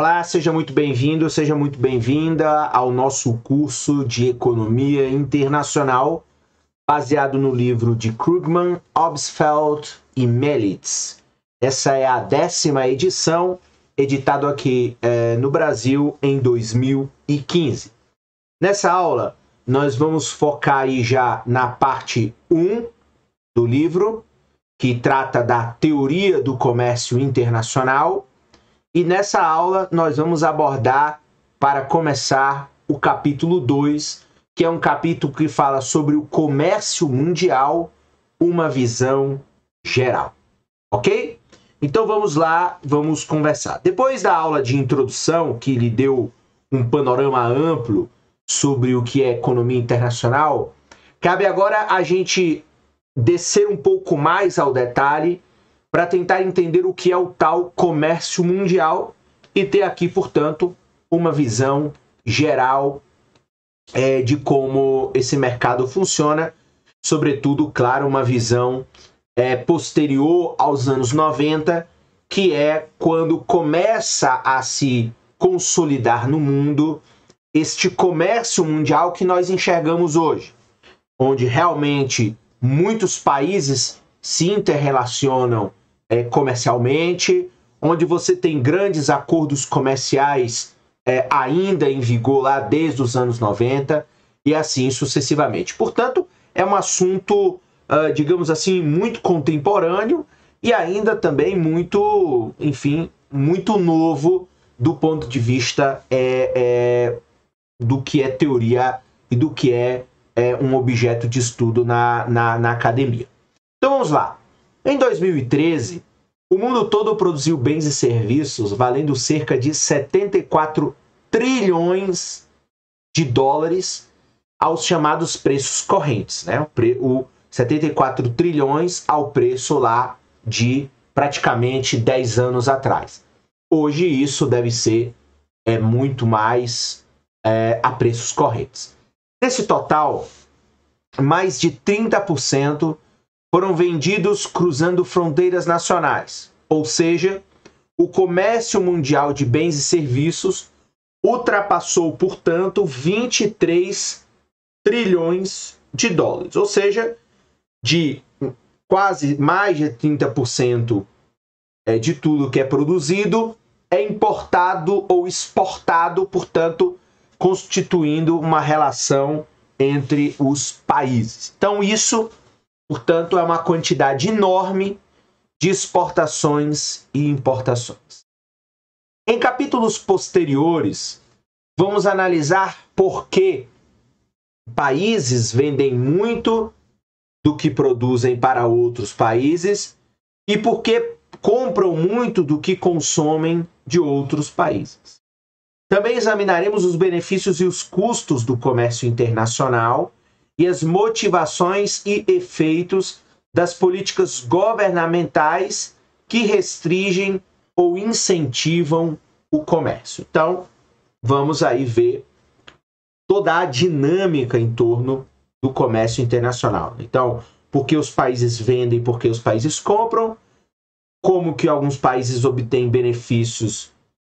Olá, seja muito bem-vindo, seja muito bem-vinda ao nosso curso de Economia Internacional, baseado no livro de Krugman, Obstfeld e Melitz. Essa é a 10ª edição, editado aqui no Brasil em 2015. Nessa aula, nós vamos focar aí já na parte 1 do livro, que trata da teoria do comércio internacional. E nessa aula nós vamos abordar, para começar, o capítulo 2, que é um capítulo que fala sobre o comércio mundial, uma visão geral. Ok? Então vamos lá, vamos conversar. Depois da aula de introdução, que lhe deu um panorama amplo sobre o que é economia internacional, cabe agora a gente descer um pouco mais ao detalhe para tentar entender o que é o tal comércio mundial e ter aqui, portanto, uma visão geral de como esse mercado funciona, sobretudo, claro, uma visão posterior aos anos 90, que é quando começa a se consolidar no mundo este comércio mundial que nós enxergamos hoje, onde realmente muitos países se interrelacionam comercialmente, onde você tem grandes acordos comerciais ainda em vigor lá desde os anos 90 e assim sucessivamente. Portanto, é um assunto, digamos assim, muito contemporâneo e ainda também muito, enfim, muito novo do ponto de vista do que é teoria e do que é um objeto de estudo na academia. Então vamos lá. Em 2013, o mundo todo produziu bens e serviços valendo cerca de 74 trilhões de dólares aos chamados preços correntes, né? O 74 trilhões ao preço lá de praticamente 10 anos atrás. Hoje isso deve ser muito mais a preços correntes. Nesse total, mais de 30% foram vendidos cruzando fronteiras nacionais, ou seja, o comércio mundial de bens e serviços ultrapassou, portanto, 23 trilhões de dólares, ou seja, de quase mais de 30% de tudo que é produzido é importado ou exportado, portanto, constituindo uma relação entre os países. Então, isso, portanto, é uma quantidade enorme de exportações e importações. Em capítulos posteriores, vamos analisar por que países vendem muito do que produzem para outros países e por que compram muito do que consomem de outros países. Também examinaremos os benefícios e os custos do comércio internacional e as motivações e efeitos das políticas governamentais que restringem ou incentivam o comércio. Então, vamos aí ver toda a dinâmica em torno do comércio internacional. Então, por que os países vendem, por que os países compram, como que alguns países obtêm benefícios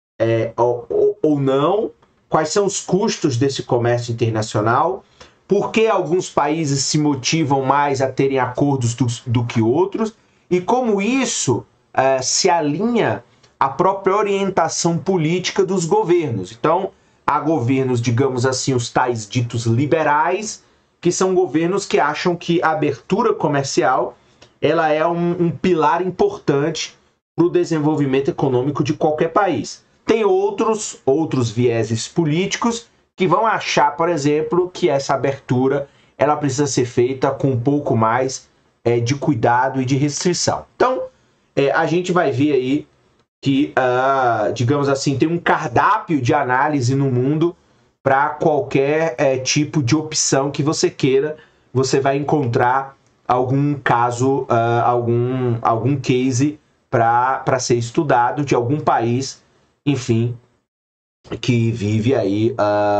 ou não, quais são os custos desse comércio internacional, por que alguns países se motivam mais a terem acordos do que outros e como isso se alinha à própria orientação política dos governos. Então, há governos, digamos assim, os tais ditos liberais, que são governos que acham que a abertura comercial ela é um pilar importante para o desenvolvimento econômico de qualquer país. Tem outros vieses políticos que vão achar, por exemplo, que essa abertura ela precisa ser feita com um pouco mais de cuidado e de restrição. Então, a gente vai ver aí que, digamos assim, tem um cardápio de análise no mundo para qualquer tipo de opção que você queira. Você vai encontrar algum caso, algum case para ser estudado de algum país, enfim, que vive aí,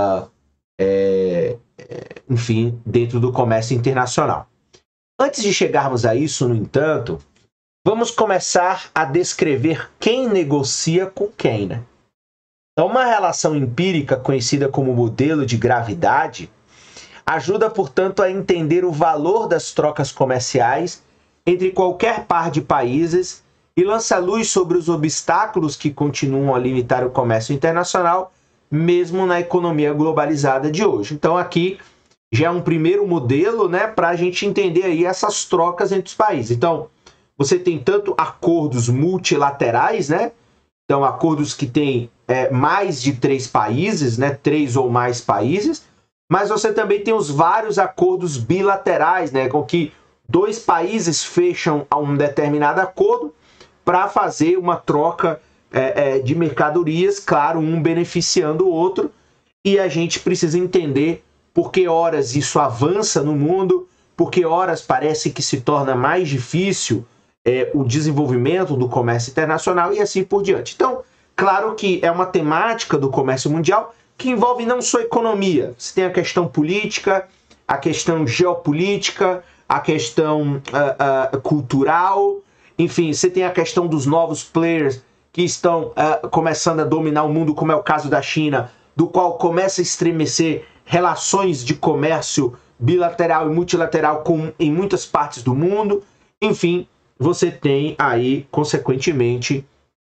enfim, dentro do comércio internacional. Antes de chegarmos a isso, no entanto, vamos começar a descrever quem negocia com quem, né? Então, uma relação empírica conhecida como modelo de gravidade ajuda, portanto, a entender o valor das trocas comerciais entre qualquer par de países e lança luz sobre os obstáculos que continuam a limitar o comércio internacional, mesmo na economia globalizada de hoje. Então, aqui já é um primeiro modelo, né, para a gente entender aí essas trocas entre os países. Então, você tem tanto acordos multilaterais, né? Então, acordos que têm mais de 3 países, né? 3 ou mais países, mas você também tem os vários acordos bilaterais, né? Com que 2 países fecham um determinado acordo para fazer uma troca de mercadorias, claro, um beneficiando o outro, e a gente precisa entender por que horas isso avança no mundo, por que horas parece que se torna mais difícil o desenvolvimento do comércio internacional e assim por diante. Então, claro que é uma temática do comércio mundial que envolve não só economia, você tem a questão política, a questão geopolítica, a questão cultural, enfim, você tem a questão dos novos players que estão começando a dominar o mundo, como é o caso da China, do qual começa a estremecer relações de comércio bilateral e multilateral em muitas partes do mundo. Enfim, você tem aí, consequentemente,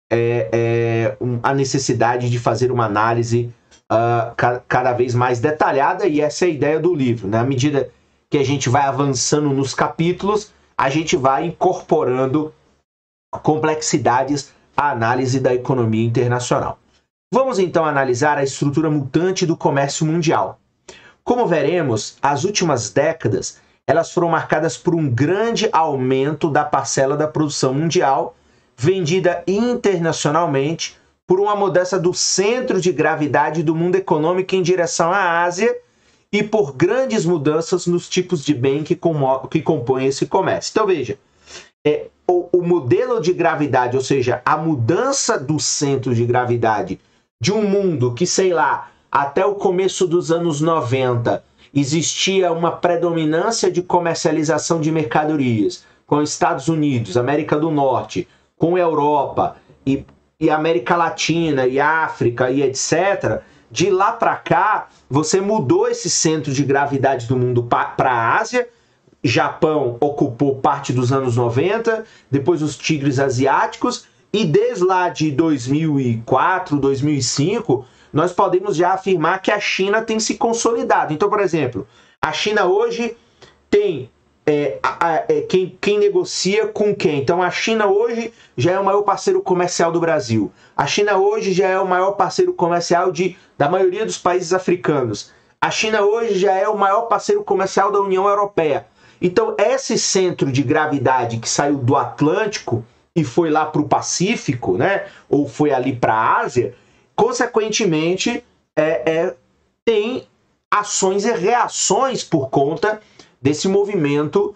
a necessidade de fazer uma análise cada vez mais detalhada, e essa é a ideia do livro, né? À medida que a gente vai avançando nos capítulos, a gente vai incorporando complexidades à análise da economia internacional. Vamos então analisar a estrutura mutante do comércio mundial. Como veremos, as últimas décadas elas foram marcadas por um grande aumento da parcela da produção mundial vendida internacionalmente, por uma mudança do centro de gravidade do mundo econômico em direção à Ásia e por grandes mudanças nos tipos de bem que compõem esse comércio. Então veja, o modelo de gravidade, ou seja, a mudança do centro de gravidade de um mundo que, sei lá, até o começo dos anos 90 existia uma predominância de comercialização de mercadorias com Estados Unidos, América do Norte, com Europa e América Latina e África e etc. De lá para cá, você mudou esse centro de gravidade do mundo para a Ásia. Japão ocupou parte dos anos 90, depois os tigres asiáticos, e desde lá de 2004, 2005, nós podemos já afirmar que a China tem se consolidado. Então, por exemplo, a China hoje tem quem negocia com quem. Então, a China hoje já é o maior parceiro comercial do Brasil. A China hoje já é o maior parceiro comercial da maioria dos países africanos. A China hoje já é o maior parceiro comercial da União Europeia. Então, esse centro de gravidade que saiu do Atlântico e foi lá para o Pacífico, né? Ou foi ali para a Ásia, consequentemente, tem ações e reações por conta desse movimento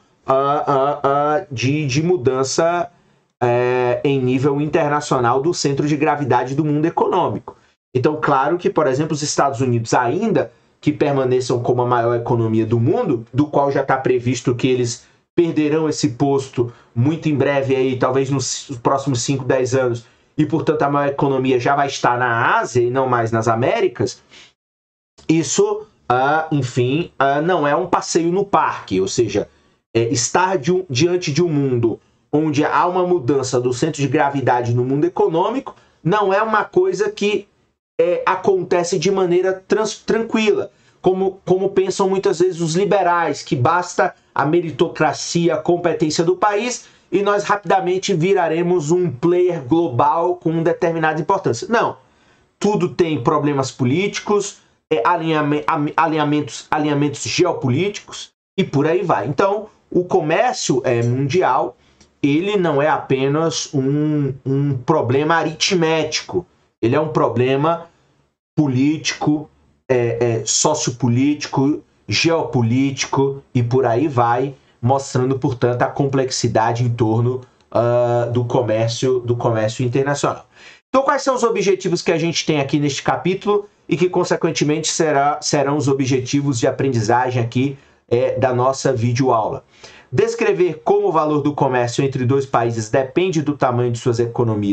de mudança em nível internacional do centro de gravidade do mundo econômico. Então, claro que, por exemplo, os Estados Unidos, ainda que permaneçam como a maior economia do mundo, do qual já está previsto que eles perderão esse posto muito em breve, aí, talvez nos próximos 5, 10 anos, e, portanto, a maior economia já vai estar na Ásia e não mais nas Américas, isso, enfim, não é um passeio no parque, ou seja, estar diante de um mundo onde há uma mudança do centro de gravidade no mundo econômico não é uma coisa que acontece de maneira tranquila, como pensam muitas vezes os liberais, que basta a meritocracia, a competência do país e nós rapidamente viraremos um player global com determinada importância. Não, tudo tem problemas políticos, alinhamentos geopolíticos e por aí vai. Então, o comércio mundial, ele não é apenas um problema aritmético, ele é um problema político, sociopolítico, geopolítico e por aí vai, mostrando, portanto, a complexidade em torno do comércio internacional. Então, quais são os objetivos que a gente tem aqui neste capítulo e que, consequentemente, serão os objetivos de aprendizagem aqui da nossa videoaula? Descrever como o valor do comércio entre dois países depende do tamanho de suas economias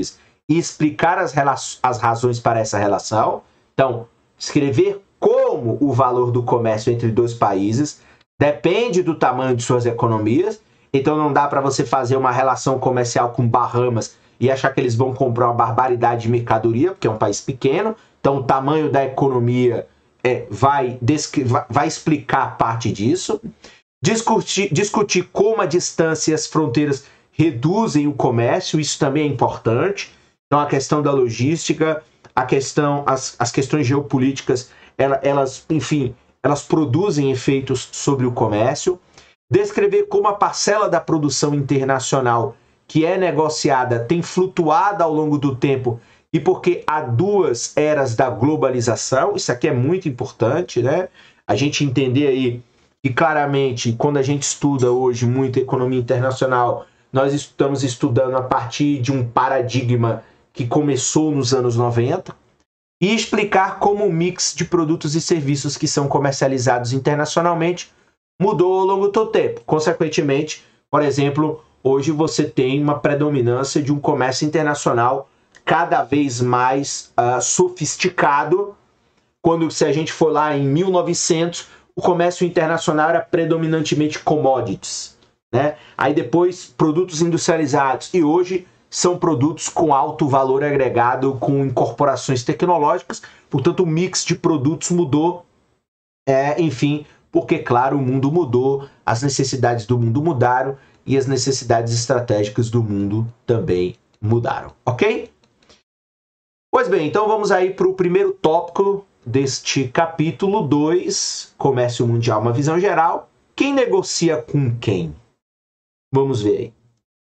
e explicar as razões para essa relação. Então, escrever como o valor do comércio entre dois países depende do tamanho de suas economias. Então não dá para você fazer uma relação comercial com Bahamas e achar que eles vão comprar uma barbaridade de mercadoria, porque é um país pequeno. Então o tamanho da economia vai explicar parte disso. Discutir como a distância e as fronteiras reduzem o comércio, isso também é importante. Então a questão da logística, as questões geopolíticas, elas produzem efeitos sobre o comércio. Descrever como a parcela da produção internacional que é negociada tem flutuado ao longo do tempo e porque há duas eras da globalização. Isso aqui é muito importante, né? A gente entender aí que claramente, quando a gente estuda hoje muito economia internacional, nós estamos estudando a partir de um paradigma que começou nos anos 90, e explicar como o mix de produtos e serviços que são comercializados internacionalmente mudou ao longo do tempo. Consequentemente, por exemplo, hoje você tem uma predominância de um comércio internacional cada vez mais sofisticado, quando, se a gente for lá em 1900, o comércio internacional era predominantemente commodities, né? Aí depois produtos industrializados, e hoje são produtos com alto valor agregado, com incorporações tecnológicas. Portanto, o mix de produtos mudou, enfim, porque, claro, o mundo mudou, as necessidades do mundo mudaram e as necessidades estratégicas do mundo também mudaram, ok? Pois bem, então vamos aí para o primeiro tópico deste capítulo 2, Comércio Mundial, uma visão geral. Quem negocia com quem? Vamos ver aí.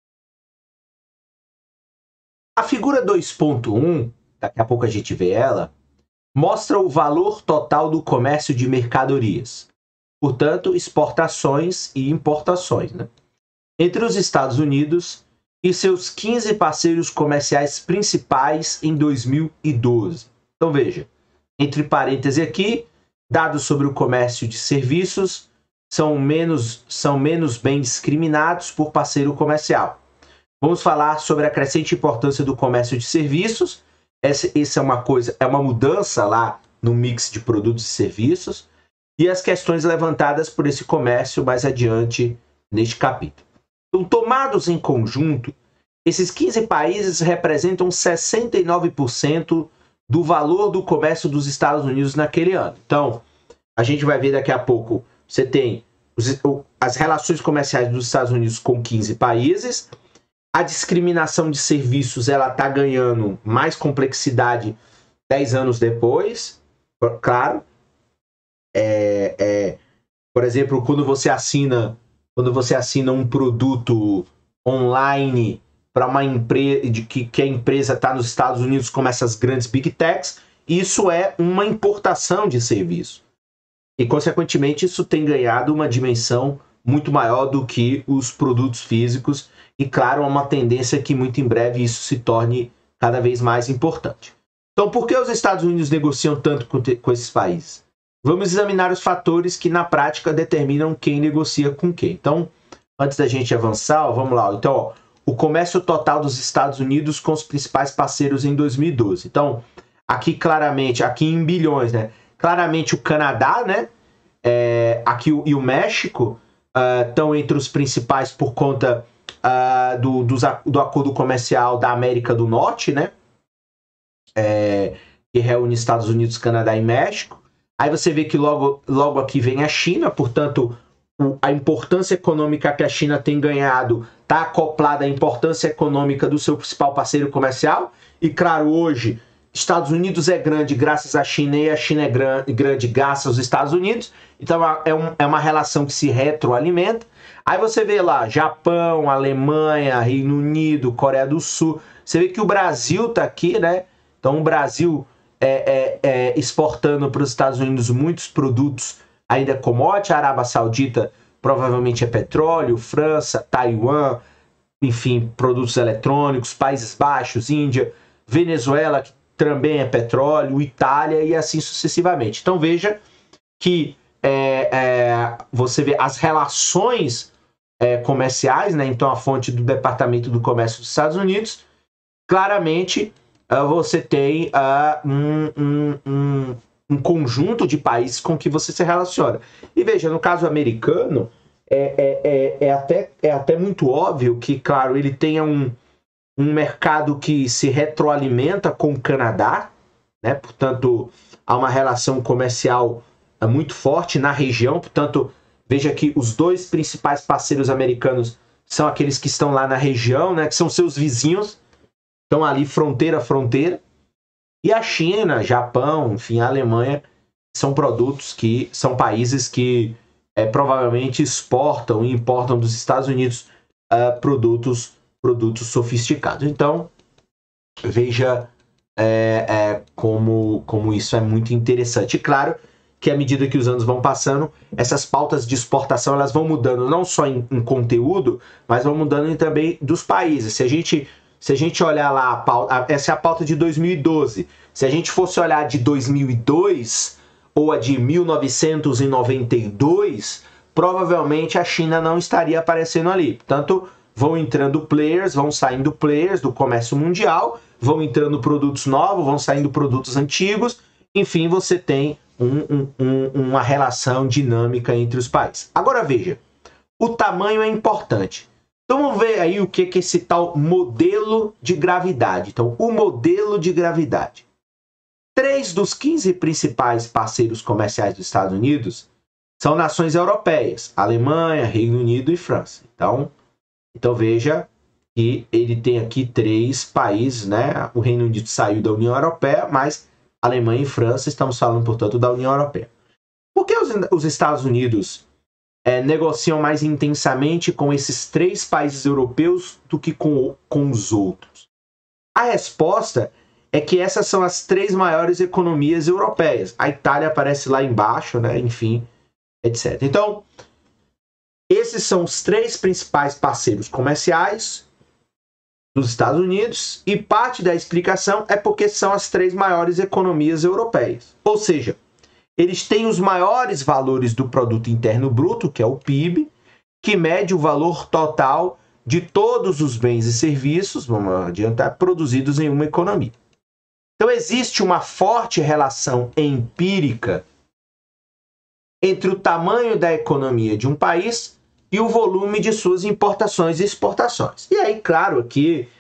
A figura 2.1, daqui a pouco a gente vê ela, mostra o valor total do comércio de mercadorias, portanto, exportações e importações, né? Entre os Estados Unidos e seus 15 parceiros comerciais principais em 2012. Então veja, entre parênteses aqui, dados sobre o comércio de serviços são menos bem discriminados por parceiro comercial. Vamos falar sobre a crescente importância do comércio de serviços. Essa é uma mudança lá no mix de produtos e serviços, e as questões levantadas por esse comércio mais adiante neste capítulo. Então, tomados em conjunto, esses 15 países representam 69% do valor do comércio dos Estados Unidos naquele ano. Então, a gente vai ver daqui a pouco, você tem as relações comerciais dos Estados Unidos com 15 países. A discriminação de serviços, ela está ganhando mais complexidade 10 anos depois, claro. Por exemplo, quando você assina um produto online para uma empresa que a empresa está nos Estados Unidos, como essas grandes big techs, isso é uma importação de serviço. E, consequentemente, isso tem ganhado uma dimensão muito maior do que os produtos físicos. E, claro, há uma tendência que muito em breve isso se torne cada vez mais importante. Então, por que os Estados Unidos negociam tanto com esses países? Vamos examinar os fatores que, na prática, determinam quem negocia com quem. Então, antes da gente avançar, vamos lá. Então, o comércio total dos Estados Unidos com os principais parceiros em 2012. Então, aqui claramente, aqui em bilhões, né? Claramente o Canadá, né? Aqui e o México estão entre os principais por conta do acordo comercial da América do Norte, né? Que reúne Estados Unidos, Canadá e México. Aí você vê que logo aqui vem a China, portanto, a importância econômica que a China tem ganhado está acoplada à importância econômica do seu principal parceiro comercial. E, claro, hoje, Estados Unidos é grande graças à China e a China é grande graças aos Estados Unidos. Então, é uma relação que se retroalimenta. Aí você vê lá Japão, Alemanha, Reino Unido, Coreia do Sul. Você vê que o Brasil está aqui, né? Então, o Brasil exportando para os Estados Unidos muitos produtos ainda commodity. A Arábia Saudita provavelmente é petróleo, França, Taiwan, enfim, produtos eletrônicos, Países Baixos, Índia, Venezuela, que também é petróleo, Itália e assim sucessivamente. Então veja que você vê as relações comerciais, né? Então a fonte do Departamento do Comércio dos Estados Unidos, claramente você tem um conjunto de países com que você se relaciona. E veja, no caso americano, é até muito óbvio que, claro, ele tenha um mercado que se retroalimenta com o Canadá, né? Portanto, há uma relação comercial muito forte na região. Portanto, veja que os dois principais parceiros americanos são aqueles que estão lá na região, né? Que são seus vizinhos, estão ali fronteira a fronteira. E a China, Japão, enfim, a Alemanha são países que provavelmente exportam e importam dos Estados Unidos produtos sofisticados. Então, veja como isso é muito interessante. E claro que à medida que os anos vão passando, essas pautas de exportação elas vão mudando não só em conteúdo, mas vão mudando também dos países. Se a gente olhar lá, essa é a pauta de 2012. Se a gente fosse olhar de 2002 ou a de 1992, provavelmente a China não estaria aparecendo ali. Portanto, vão entrando players, vão saindo players do comércio mundial, vão entrando produtos novos, vão saindo produtos antigos. Enfim, você tem uma relação dinâmica entre os países. Agora veja, o tamanho é importante. Então vamos ver aí o que é esse tal modelo de gravidade. Então, o modelo de gravidade. 3 dos 15 principais parceiros comerciais dos Estados Unidos são nações europeias: Alemanha, Reino Unido e França. Então veja que ele tem aqui 3 países, né? O Reino Unido saiu da União Europeia, mas Alemanha e França, estamos falando, portanto, da União Europeia. Por que os Estados Unidos negociam mais intensamente com esses 3 países europeus do que com os outros? A resposta é que essas são as 3 maiores economias europeias. A Itália aparece lá embaixo, né? Enfim, etc. Então, esses são os 3 principais parceiros comerciais dos Estados Unidos, e parte da explicação é porque são as 3 maiores economias europeias. Ou seja, eles têm os maiores valores do produto interno bruto, que é o PIB, que mede o valor total de todos os bens e serviços, vamos adiantar, produzidos em uma economia. Então existe uma forte relação empírica entre o tamanho da economia de um país e o volume de suas importações e exportações. E aí, claro, que,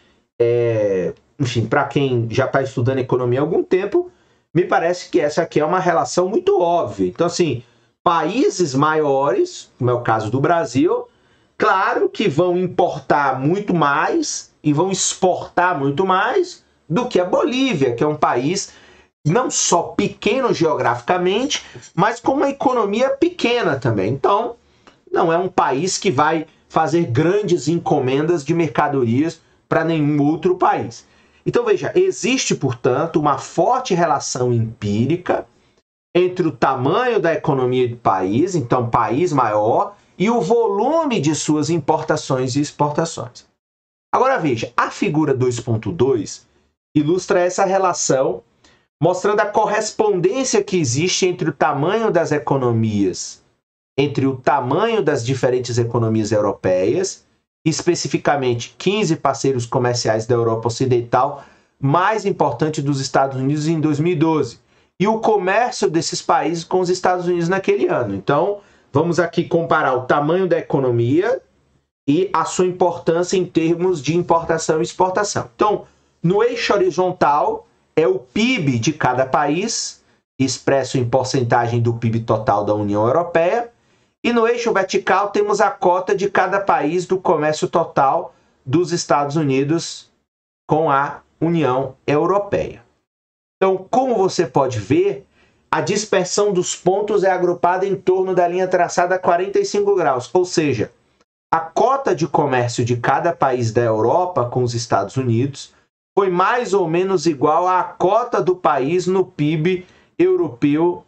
enfim, para quem já está estudando economia há algum tempo, me parece que essa aqui é uma relação muito óbvia. Então, assim, países maiores, como é o caso do Brasil, claro que vão importar muito mais e vão exportar muito mais do que a Bolívia, que é um país não só pequeno geograficamente, mas com uma economia pequena também. Então, não é um país que vai fazer grandes encomendas de mercadorias para nenhum outro país. Então, veja, existe, portanto, uma forte relação empírica entre o tamanho da economia do país, então, país maior, e o volume de suas importações e exportações. Agora, veja, a figura 2.2 ilustra essa relação, mostrando a correspondência que existe entre o tamanho das economias, entre o tamanho das diferentes economias europeias, especificamente 15 parceiros comerciais da Europa Ocidental, mais importante dos Estados Unidos em 2012, e o comércio desses países com os Estados Unidos naquele ano. Então, vamos aqui comparar o tamanho da economia e a sua importância em termos de importação e exportação. Então, no eixo horizontal é o PIB de cada país, expresso em porcentagem do PIB total da União Europeia, e no eixo vertical temos a cota de cada país do comércio total dos Estados Unidos com a União Europeia. Então, como você pode ver, a dispersão dos pontos é agrupada em torno da linha traçada a 45 graus, ou seja, a cota de comércio de cada país da Europa com os Estados Unidos foi mais ou menos igual à cota do país no PIB europeu,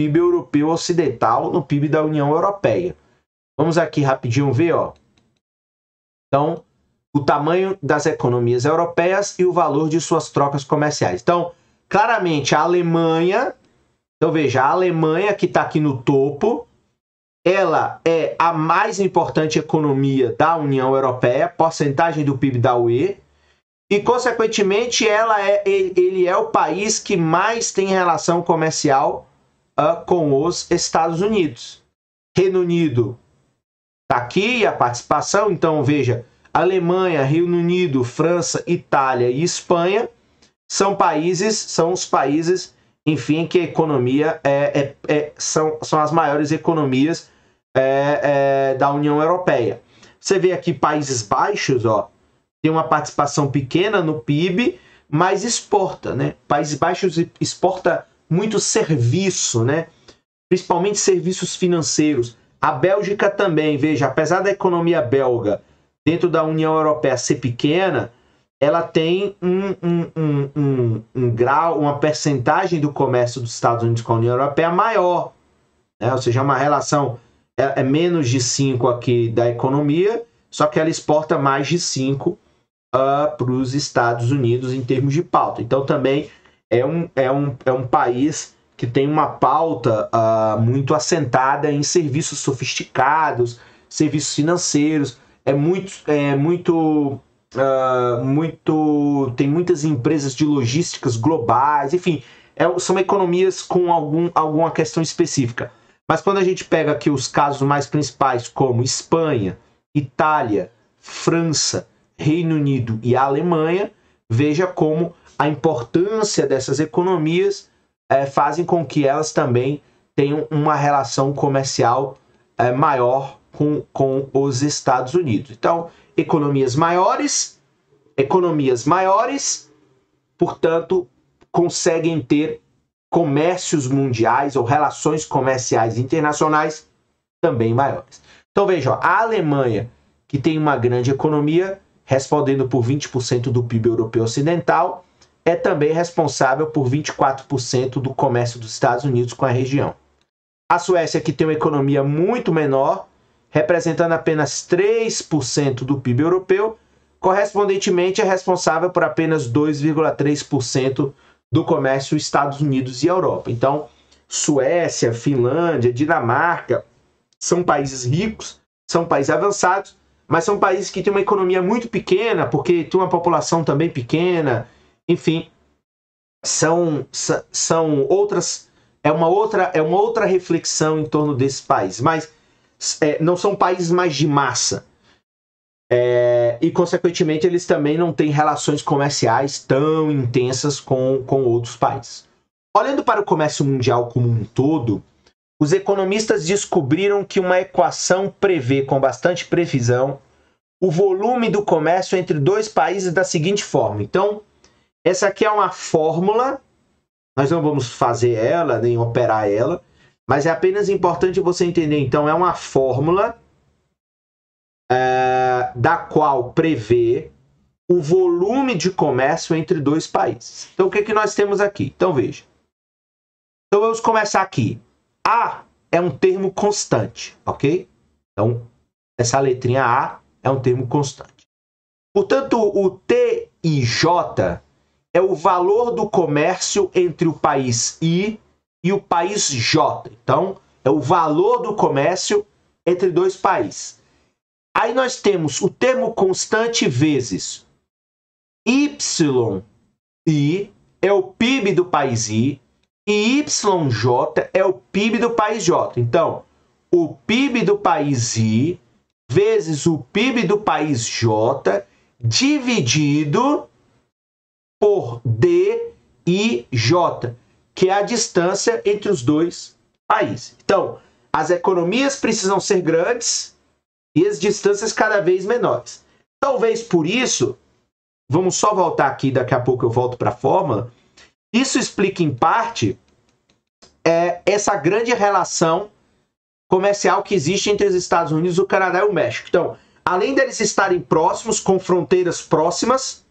ocidental, no PIB da União Europeia. Vamos aqui rapidinho ver, ó. Então, o tamanho das economias europeias e o valor de suas trocas comerciais. Então, claramente, a Alemanha, então veja, a Alemanha que está aqui no topo, ela é a mais importante economia da União Europeia, porcentagem do PIB da UE, e, consequentemente, ele é o país que mais tem relação comercial com os Estados Unidos. Reino Unido está aqui, a participação, então, veja, Alemanha, Reino Unido, França, Itália e Espanha são os países, enfim, que a economia são as maiores economias da União Europeia. Você vê aqui Países Baixos, ó, tem uma participação pequena no PIB, mas exporta, né? Países Baixos exporta muito serviço, né? Principalmente serviços financeiros. A Bélgica também, veja, apesar da economia belga dentro da União Europeia ser pequena, ela tem um grau, uma percentagem do comércio dos Estados Unidos com a União Europeia maior, né? Ou seja, uma relação é menos de 5 aqui da economia, só que ela exporta mais de 5 para os Estados Unidos em termos de pauta. Então também é um país que tem uma pauta muito assentada em serviços sofisticados, serviços financeiros, tem muitas empresas de logísticas globais, enfim, são economias com alguma questão específica. Mas quando a gente pega aqui os casos mais principais, como Espanha, Itália, França, Reino Unido e Alemanha, veja como a importância dessas economias fazem com que elas também tenham uma relação comercial maior com os Estados Unidos. Então, economias maiores, portanto, conseguem ter comércios mundiais ou relações comerciais internacionais também maiores. Então veja, ó, a Alemanha, que tem uma grande economia, respondendo por 20% do PIB europeu ocidental, é também responsável por 24% do comércio dos Estados Unidos com a região. A Suécia, que tem uma economia muito menor, representando apenas 3% do PIB europeu, correspondentemente é responsável por apenas 2,3% do comércio Estados Unidos e Europa. Então, Suécia, Finlândia, Dinamarca são países ricos, são países avançados, mas são países que têm uma economia muito pequena, porque tem uma população também pequena, enfim, são outras, é uma outra reflexão em torno desses países, mas não são países mais de massa. E, consequentemente, eles também não têm relações comerciais tão intensas com outros países. Olhando para o comércio mundial como um todo, os economistas descobriram que uma equação prevê com bastante precisão o volume do comércio entre dois países da seguinte forma. Então, essa aqui é uma fórmula, nós não vamos fazer ela, nem operar ela, mas é apenas importante você entender. Então, é uma fórmula da qual prevê o volume de comércio entre dois países. Então, o que que nós temos aqui? Então, veja. Então, vamos começar aqui. A é um termo constante, ok? Então, essa letrinha A é um termo constante. Portanto, o T e J é o valor do comércio entre o país I e o país J. Então, é o valor do comércio entre dois países. Aí nós temos o termo constante vezes YI é o PIB do país I e YJ é o PIB do país J. Então, o PIB do país I vezes o PIB do país J dividido por DIJ, que é a distância entre os dois países. Então, as economias precisam ser grandes e as distâncias cada vez menores. Talvez por isso, vamos só voltar aqui, daqui a pouco eu volto para a fórmula, isso explica em parte essa grande relação comercial que existe entre os Estados Unidos, o Canadá e o México. Então, além deles estarem próximos, com fronteiras próximas,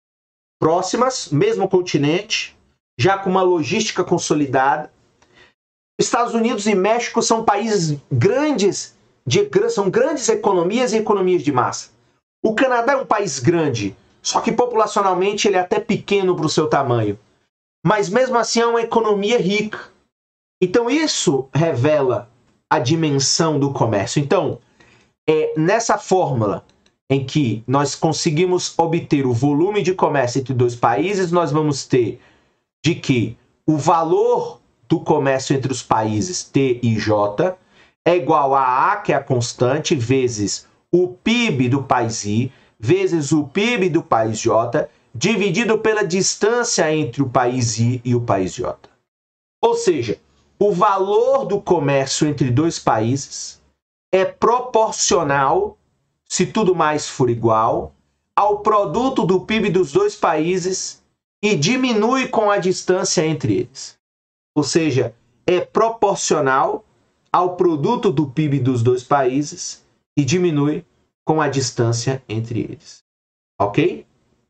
mesmo continente, já com uma logística consolidada, Estados Unidos e México são países grandes, são grandes economias e economias de massa. O Canadá é um país grande, só que populacionalmente ele é até pequeno para o seu tamanho. Mas mesmo assim é uma economia rica. Então isso revela a dimensão do comércio. Então, nessa fórmula, em que nós conseguimos obter o volume de comércio entre dois países, nós vamos ter de que o valor do comércio entre os países, T e J, é igual a, que é a constante, vezes o PIB do país I, vezes o PIB do país J, dividido pela distância entre o país I e o país J. Ou seja, o valor do comércio entre dois países é proporcional, se tudo mais for igual, ao produto do PIB dos dois países e diminui com a distância entre eles. Ou seja, é proporcional ao produto do PIB dos dois países e diminui com a distância entre eles. Ok?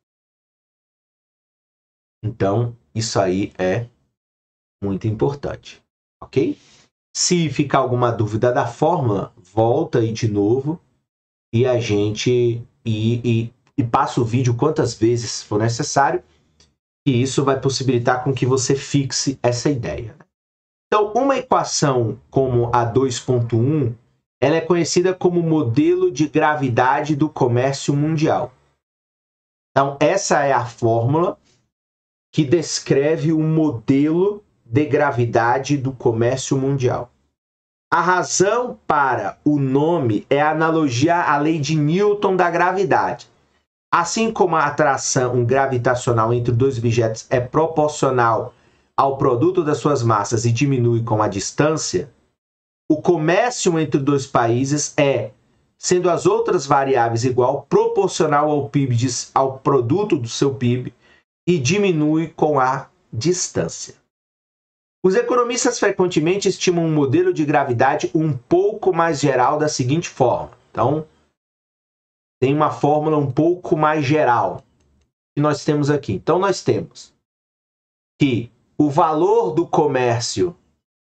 Então, isso aí é muito importante. Ok? Se ficar alguma dúvida da fórmula, volta aí de novo e a gente passa o vídeo quantas vezes for necessário, e isso vai possibilitar com que você fixe essa ideia. Então, uma equação como a 2.1, ela é conhecida como modelo de gravidade do comércio mundial. Então, essa é a fórmula que descreve o modelo de gravidade do comércio mundial. A razão para o nome é a analogia à lei de Newton da gravidade. Assim como a atração gravitacional entre dois objetos é proporcional ao produto das suas massas e diminui com a distância, o comércio entre dois países é, sendo as outras variáveis igual, proporcional ao PIB, ao produto do seu PIB e diminui com a distância. Os economistas frequentemente estimam um modelo de gravidade um pouco mais geral da seguinte forma. Então, tem uma fórmula um pouco mais geral que nós temos aqui. Então, nós temos que o valor do comércio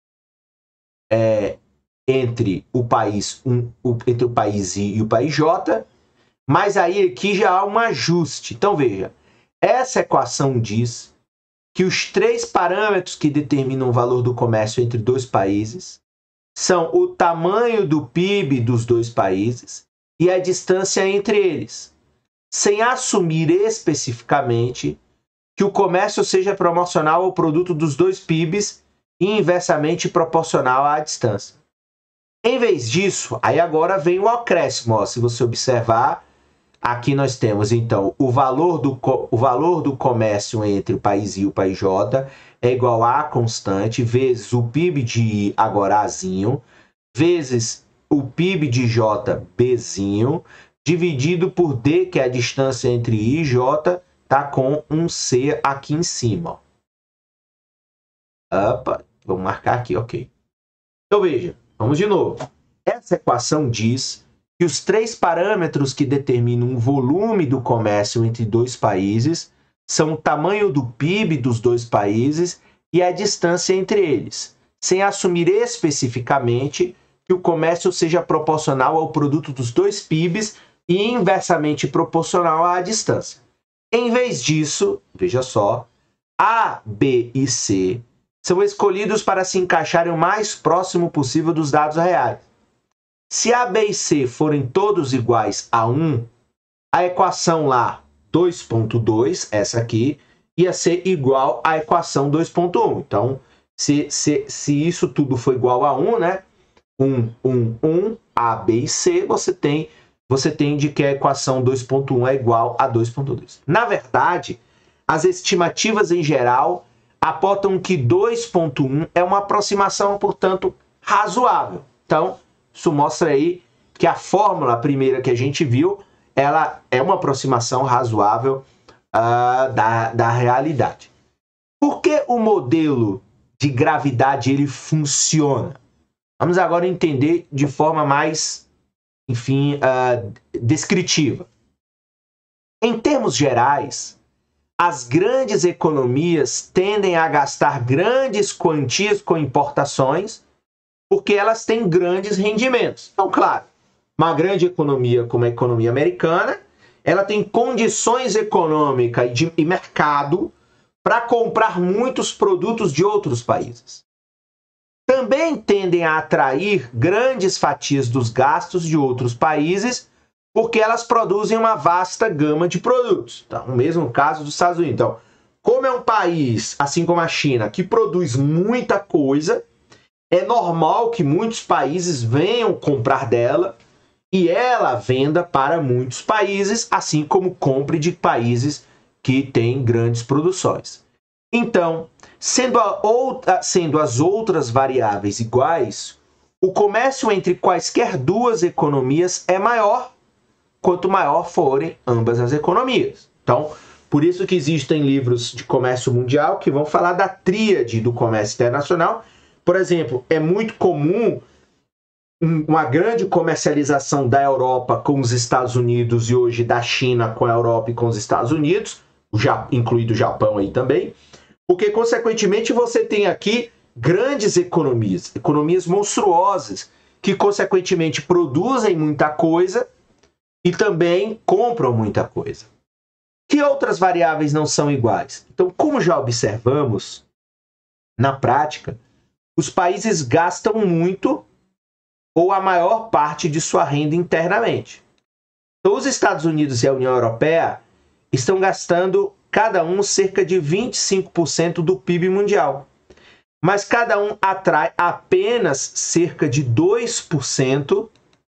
entre o país I e o país J, mas aí aqui já há um ajuste. Então, veja, essa equação diz que os três parâmetros que determinam o valor do comércio entre dois países são o tamanho do PIB dos dois países e a distância entre eles, sem assumir especificamente que o comércio seja proporcional ao produto dos dois PIBs e inversamente proporcional à distância. Em vez disso, aí agora vem o acréscimo. Ó, se você observar, aqui nós temos, então, o valor do comércio entre o país I e o país J é igual a constante, vezes o PIB de I, agora Azinho, vezes o PIB de J, Bzinho, dividido por D, que é a distância entre I e J, tá com um C aqui em cima. Opa, vamos marcar aqui, ok. Então veja, vamos de novo. Essa equação diz que os três parâmetros que determinam o volume do comércio entre dois países são o tamanho do PIB dos dois países e a distância entre eles, sem assumir especificamente que o comércio seja proporcional ao produto dos dois PIBs e inversamente proporcional à distância. Em vez disso, veja só, A, B e C são escolhidos para se encaixarem o mais próximo possível dos dados reais. Se A, B e C forem todos iguais a 1, a equação lá 2.2, essa aqui, ia ser igual à equação 2.1. Então, se isso tudo for igual a 1, né? 1, A, B e C, você tem de que a equação 2.1 é igual a 2.2. Na verdade, as estimativas em geral apontam que 2.1 é uma aproximação, portanto, razoável. Então, isso mostra aí que a fórmula primeira que a gente viu, ela é uma aproximação razoável da realidade. Por que o modelo de gravidade ele funciona? Vamos agora entender de forma mais, enfim, descritiva. Em termos gerais, as grandes economias tendem a gastar grandes quantias com importações porque elas têm grandes rendimentos. Então, claro, uma grande economia como a economia americana, ela tem condições econômicas e mercado para comprar muitos produtos de outros países. Também tendem a atrair grandes fatias dos gastos de outros países porque elas produzem uma vasta gama de produtos. Então, o mesmo caso dos Estados Unidos. Então, como é um país, assim como a China, que produz muita coisa, é normal que muitos países venham comprar dela e ela venda para muitos países, assim como compre de países que têm grandes produções. Então, sendo as outras variáveis iguais, o comércio entre quaisquer duas economias é maior, quanto maior forem ambas as economias. Então, por isso que existem livros de comércio mundial que vão falar da tríade do comércio internacional. Por exemplo, é muito comum uma grande comercialização da Europa com os Estados Unidos e hoje da China com a Europa e com os Estados Unidos, incluído o Japão aí também, porque, consequentemente, você tem aqui grandes economias monstruosas, que, consequentemente, produzem muita coisa e também compram muita coisa. Que outras variáveis não são iguais? Então, como já observamos, na prática, os países gastam muito ou a maior parte de sua renda internamente. Então, os Estados Unidos e a União Europeia estão gastando cada um cerca de 25% do PIB mundial. Mas cada um atrai apenas cerca de 2%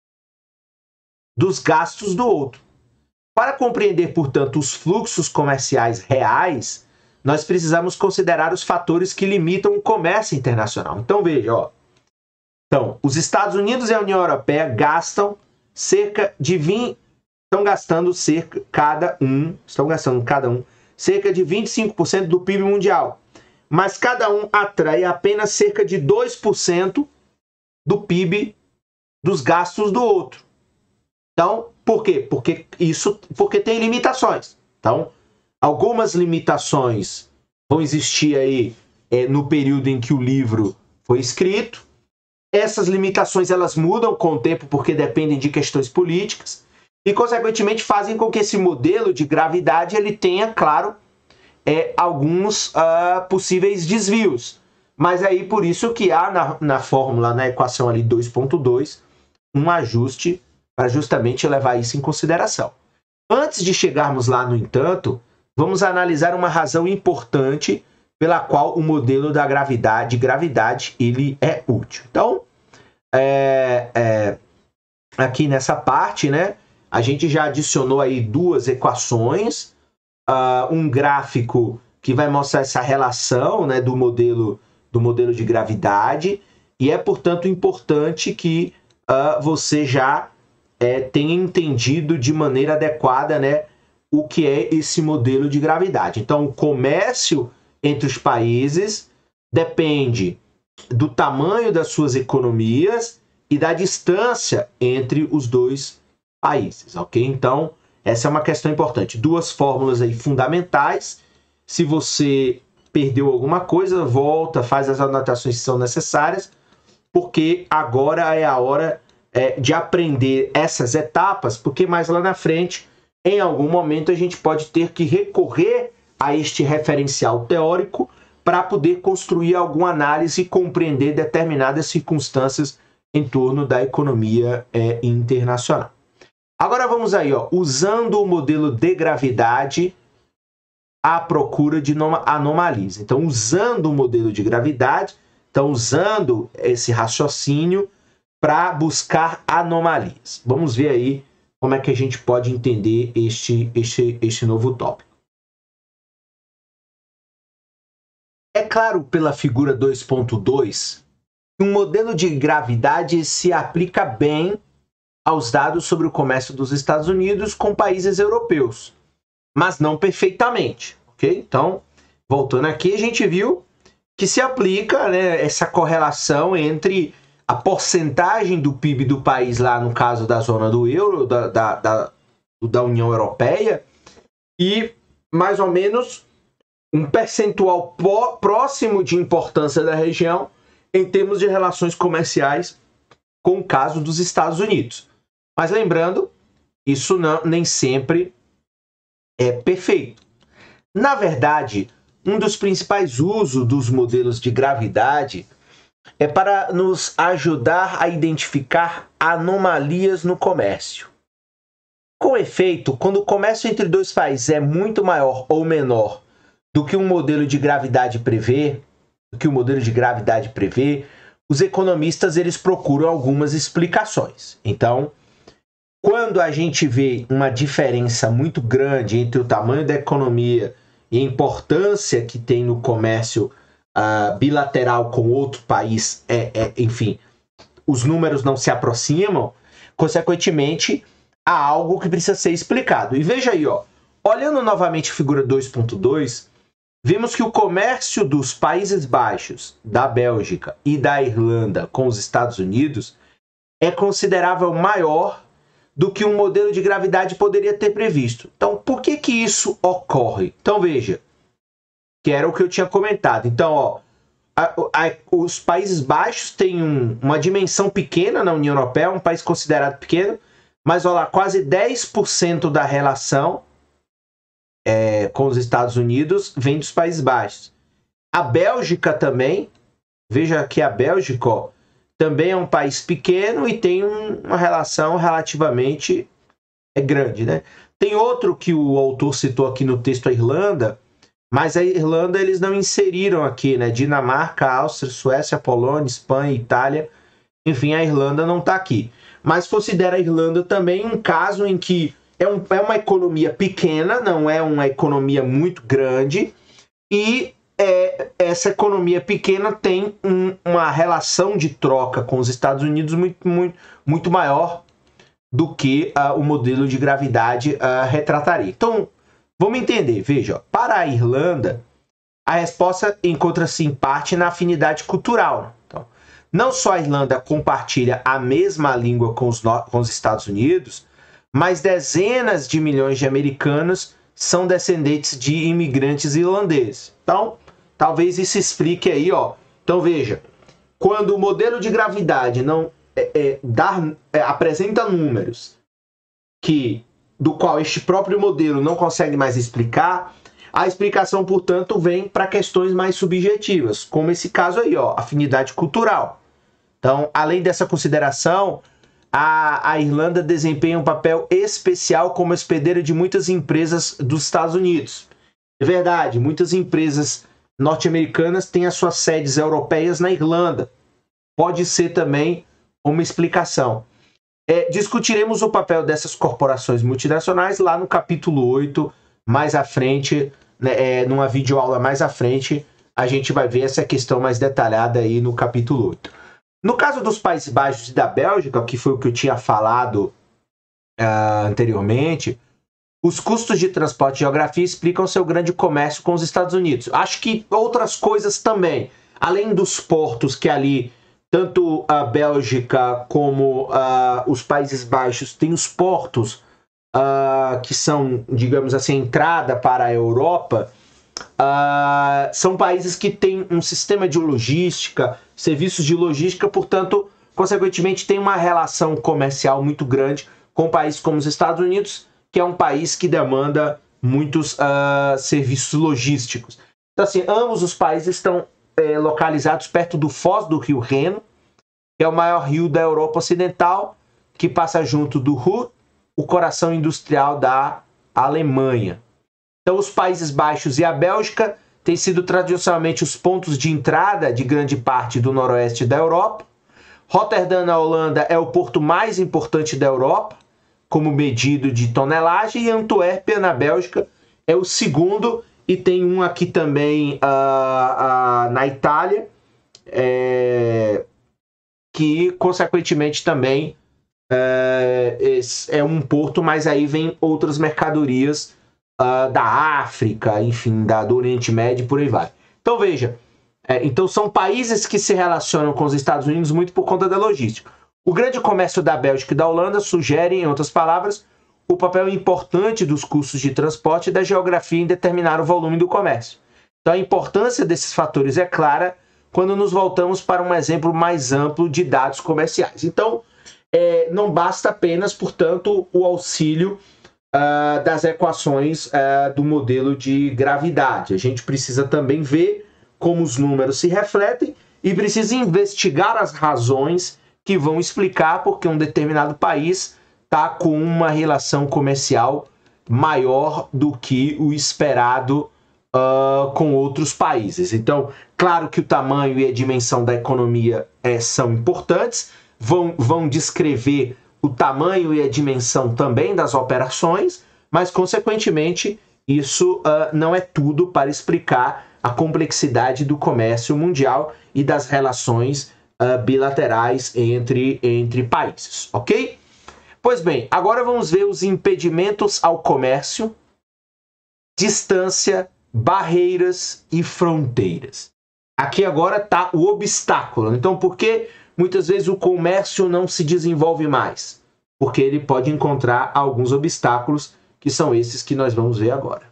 dos gastos do outro. Para compreender, portanto, os fluxos comerciais reais, nós precisamos considerar os fatores que limitam o comércio internacional. Então, veja, ó. Então, os Estados Unidos e a União Europeia gastam cerca de estão gastando cada um cerca de 25% do PIB mundial. Mas cada um atrai apenas cerca de 2% do PIB dos gastos do outro. Então, por quê? Porque tem limitações. Então, algumas limitações vão existir aí no período em que o livro foi escrito. Essas limitações elas mudam com o tempo porque dependem de questões políticas e, consequentemente, fazem com que esse modelo de gravidade ele tenha, claro, alguns possíveis desvios. Mas aí por isso que há na fórmula, na equação ali 2.2, um ajuste para justamente levar isso em consideração. Antes de chegarmos lá, no entanto, vamos analisar uma razão importante pela qual o modelo de gravidade ele é útil. Então, aqui nessa parte, né, a gente já adicionou aí duas equações, um gráfico que vai mostrar essa relação, né, do modelo de gravidade, e é, portanto, importante que você já tenha entendido de maneira adequada, né, o que é esse modelo de gravidade. Então, o comércio entre os países depende do tamanho das suas economias e da distância entre os dois países, ok? Então, essa é uma questão importante. Duas fórmulas aí fundamentais. Se você perdeu alguma coisa, volta, faz as anotações que são necessárias, porque agora é a hora de aprender essas etapas, porque mais lá na frente, em algum momento, a gente pode ter que recorrer a este referencial teórico para poder construir alguma análise e compreender determinadas circunstâncias em torno da economia internacional. Agora vamos aí, ó, usando o modelo de gravidade à procura de anomalias. Então, usando o modelo de gravidade, usando esse raciocínio para buscar anomalias. Vamos ver aí como é que a gente pode entender este novo tópico. É claro, pela figura 2.2, que um modelo de gravidade se aplica bem aos dados sobre o comércio dos Estados Unidos com países europeus, mas não perfeitamente, ok? Então, voltando aqui, a gente viu que se aplica, né, essa correlação entre a porcentagem do PIB do país lá no caso da zona do euro, da União Europeia, e mais ou menos um percentual próximo de importância da região em termos de relações comerciais com o caso dos Estados Unidos. Mas lembrando, isso nem sempre é perfeito. Na verdade, um dos principais usos dos modelos de gravidade é para nos ajudar a identificar anomalias no comércio. com efeito, quando o comércio entre dois países é muito maior ou menor do que um modelo de gravidade prevê, os economistas eles procuram algumas explicações. Então, quando a gente vê uma diferença muito grande entre o tamanho da economia e a importância que tem no comércio bilateral com outro país, enfim, os números não se aproximam, consequentemente, há algo que precisa ser explicado. E veja aí, ó, olhando novamente a figura 2.2, vemos que o comércio dos Países Baixos, da Bélgica e da Irlanda com os Estados Unidos é considerável maior do que um modelo de gravidade poderia ter previsto. Então, por que que isso ocorre? Então, veja, que era o que eu tinha comentado. Então, ó, os Países Baixos têm uma dimensão pequena na União Europeia, um país considerado pequeno, mas olha lá, quase 10% da relação com os Estados Unidos vem dos Países Baixos. A Bélgica também, veja que a Bélgica, ó, também é um país pequeno e tem uma relação relativamente grande, né? Tem outro que o autor citou aqui no texto, a Irlanda, mas a Irlanda eles não inseriram aqui, né? Dinamarca, Áustria, Suécia, Polônia, Espanha, Itália, enfim, a Irlanda não está aqui. Mas considera a Irlanda também um caso em que é uma economia pequena, não é uma economia muito grande, e essa economia pequena tem uma relação de troca com os Estados Unidos muito maior do que o modelo de gravidade retrataria. Então, vamos entender, veja, ó, para a Irlanda, a resposta encontra-se em parte na afinidade cultural. Então, não só a Irlanda compartilha a mesma língua com os Estados Unidos, mas dezenas de milhões de americanos são descendentes de imigrantes irlandeses. Então, talvez isso explique aí, ó. Então, veja, quando o modelo de gravidade não apresenta números do qual este próprio modelo não consegue mais explicar, a explicação, portanto, vem para questões mais subjetivas, como esse caso aí, ó, afinidade cultural. Então, além dessa consideração, a Irlanda desempenha um papel especial como hospedeira de muitas empresas dos Estados Unidos. É verdade, muitas empresas norte-americanas têm as suas sedes europeias na Irlanda. Pode ser também uma explicação. Discutiremos o papel dessas corporações multinacionais lá no capítulo 8, mais à frente, né, numa videoaula mais à frente, a gente vai ver essa questão mais detalhada aí no capítulo 8. No caso dos Países Baixos e da Bélgica, que foi o que eu tinha falado anteriormente, os custos de transporte e geografia explicam seu grande comércio com os Estados Unidos. Acho que outras coisas também, além dos portos que ali, tanto a Bélgica como os Países Baixos têm os portos que são, digamos assim, entrada para a Europa, são países que têm um sistema de logística, serviços de logística, portanto, consequentemente, tem uma relação comercial muito grande com países como os Estados Unidos, que é um país que demanda muitos serviços logísticos. Então, assim, ambos os países estão localizados perto do Foz do Rio Reno, que é o maior rio da Europa Ocidental, que passa junto do Ruhr, o coração industrial da Alemanha. Então, os Países Baixos e a Bélgica têm sido tradicionalmente os pontos de entrada de grande parte do noroeste da Europa. Roterdã, na Holanda, é o porto mais importante da Europa, como medido de tonelagem, e Antuérpia, na Bélgica, é o segundo, e tem um aqui também na Itália, que, consequentemente, também é um porto, mas aí vem outras mercadorias da África, enfim, do Oriente Médio e por aí vai. Então, veja, então são países que se relacionam com os Estados Unidos muito por conta da logística. O grande comércio da Bélgica e da Holanda sugere, em outras palavras, o papel importante dos custos de transporte e da geografia em determinar o volume do comércio. Então, a importância desses fatores é clara quando nos voltamos para um exemplo mais amplo de dados comerciais. Então, não basta apenas, portanto, o auxílio das equações do modelo de gravidade. A gente precisa também ver como os números se refletem e precisa investigar as razões que vão explicar porque um determinado país está com uma relação comercial maior do que o esperado com outros países. Então, claro que o tamanho e a dimensão da economia são importantes, vão descrever o tamanho e a dimensão também das operações, mas, consequentemente, isso não é tudo para explicar a complexidade do comércio mundial e das relações bilaterais entre países, ok? Pois bem, agora vamos ver os impedimentos ao comércio, distância, barreiras e fronteiras. Aqui agora está o obstáculo. Então, por que muitas vezes o comércio não se desenvolve mais? Porque ele pode encontrar alguns obstáculos, que são esses que nós vamos ver agora.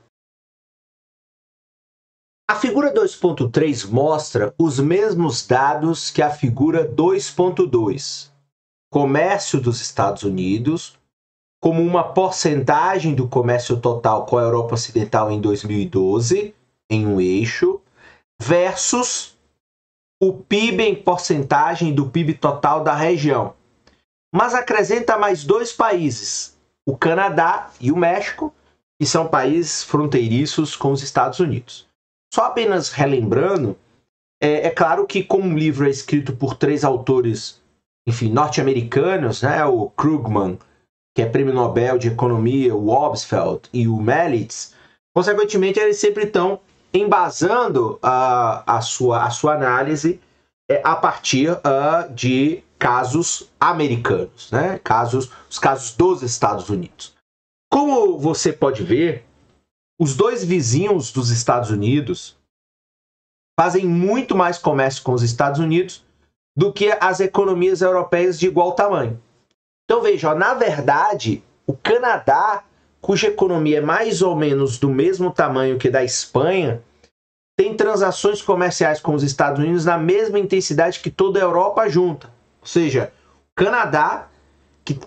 A figura 2.3 mostra os mesmos dados que a figura 2.2. Comércio dos Estados Unidos, como uma porcentagem do comércio total com a Europa Ocidental em 2012, em um eixo, versus o PIB em porcentagem do PIB total da região. Mas acrescenta mais dois países, o Canadá e o México, que são países fronteiriços com os Estados Unidos. Só apenas relembrando, é claro que como o livro é escrito por três autores, enfim, norte-americanos, né, o Krugman, que é prêmio Nobel de Economia, o Obstfeld e o Melitz, consequentemente eles sempre estão embasando a sua análise a partir de casos americanos, né? Os casos dos Estados Unidos. Como você pode ver, os dois vizinhos dos Estados Unidos fazem muito mais comércio com os Estados Unidos do que as economias europeias de igual tamanho. Então veja, na verdade, o Canadá, cuja economia é mais ou menos do mesmo tamanho que da Espanha, tem transações comerciais com os Estados Unidos na mesma intensidade que toda a Europa junta. Ou seja, o Canadá, que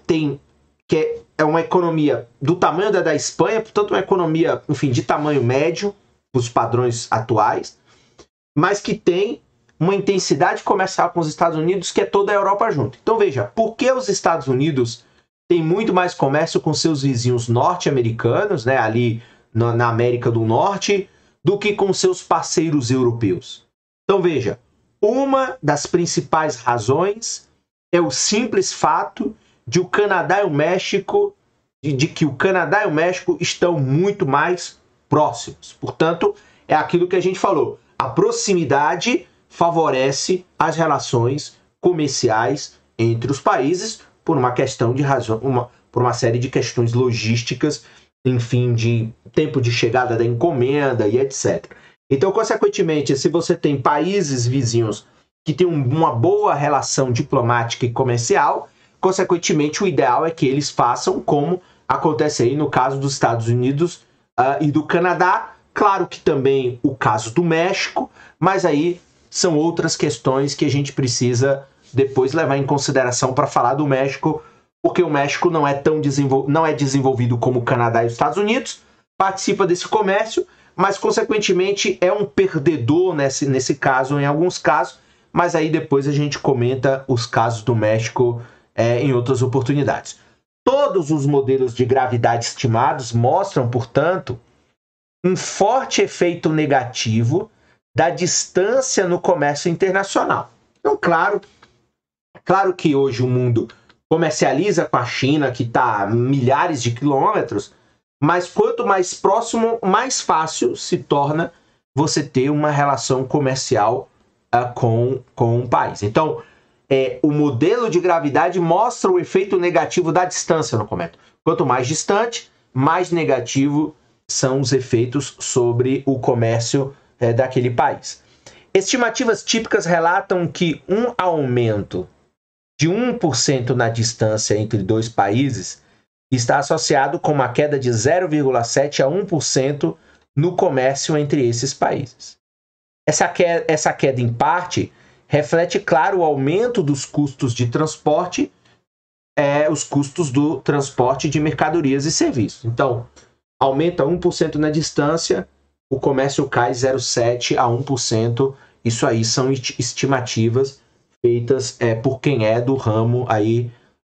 é uma economia do tamanho da Espanha, portanto uma economia, enfim, de tamanho médio, os padrões atuais, mas que tem uma intensidade comercial com os Estados Unidos que é toda a Europa junto. Então veja, por que os Estados Unidos têm muito mais comércio com seus vizinhos norte-americanos, né, ali na América do Norte, do que com seus parceiros europeus? Então veja, uma das principais razões é o simples fato de o Canadá e o México, de que o Canadá e o México estão muito mais próximos. Portanto, é aquilo que a gente falou, a proximidade favorece as relações comerciais entre os países por uma questão de razão, por uma série de questões logísticas, enfim, de tempo de chegada da encomenda e etc. Então, consequentemente, se você tem países vizinhos que têm uma boa relação diplomática e comercial, consequentemente, o ideal é que eles façam como acontece aí no caso dos Estados Unidos e do Canadá. Claro que também o caso do México, mas aí são outras questões que a gente precisa depois levar em consideração para falar do México, porque o México não é desenvolvido como o Canadá e os Estados Unidos, participa desse comércio, mas consequentemente é um perdedor nesse caso, em alguns casos, mas aí depois a gente comenta os casos do México em outras oportunidades. Todos os modelos de gravidade estimados mostram, portanto, um forte efeito negativo da distância no comércio internacional. Então, claro que hoje o mundo comercializa com a China, que está a milhares de quilômetros, mas quanto mais próximo, mais fácil se torna você ter uma relação comercial com um país. Então, o modelo de gravidade mostra o efeito negativo da distância no comércio. Quanto mais distante, mais negativo são os efeitos sobre o comércio daquele país. Estimativas típicas relatam que um aumento de 1% na distância entre dois países está associado com uma queda de 0,7% a 1% no comércio entre esses países. Essa queda, em parte, reflete, claro, o aumento dos custos de transporte, os custos do transporte de mercadorias e serviços. Então, aumenta 1% na distância, o comércio cai 0,7% a 1%. Isso aí são estimativas feitas por quem é do ramo aí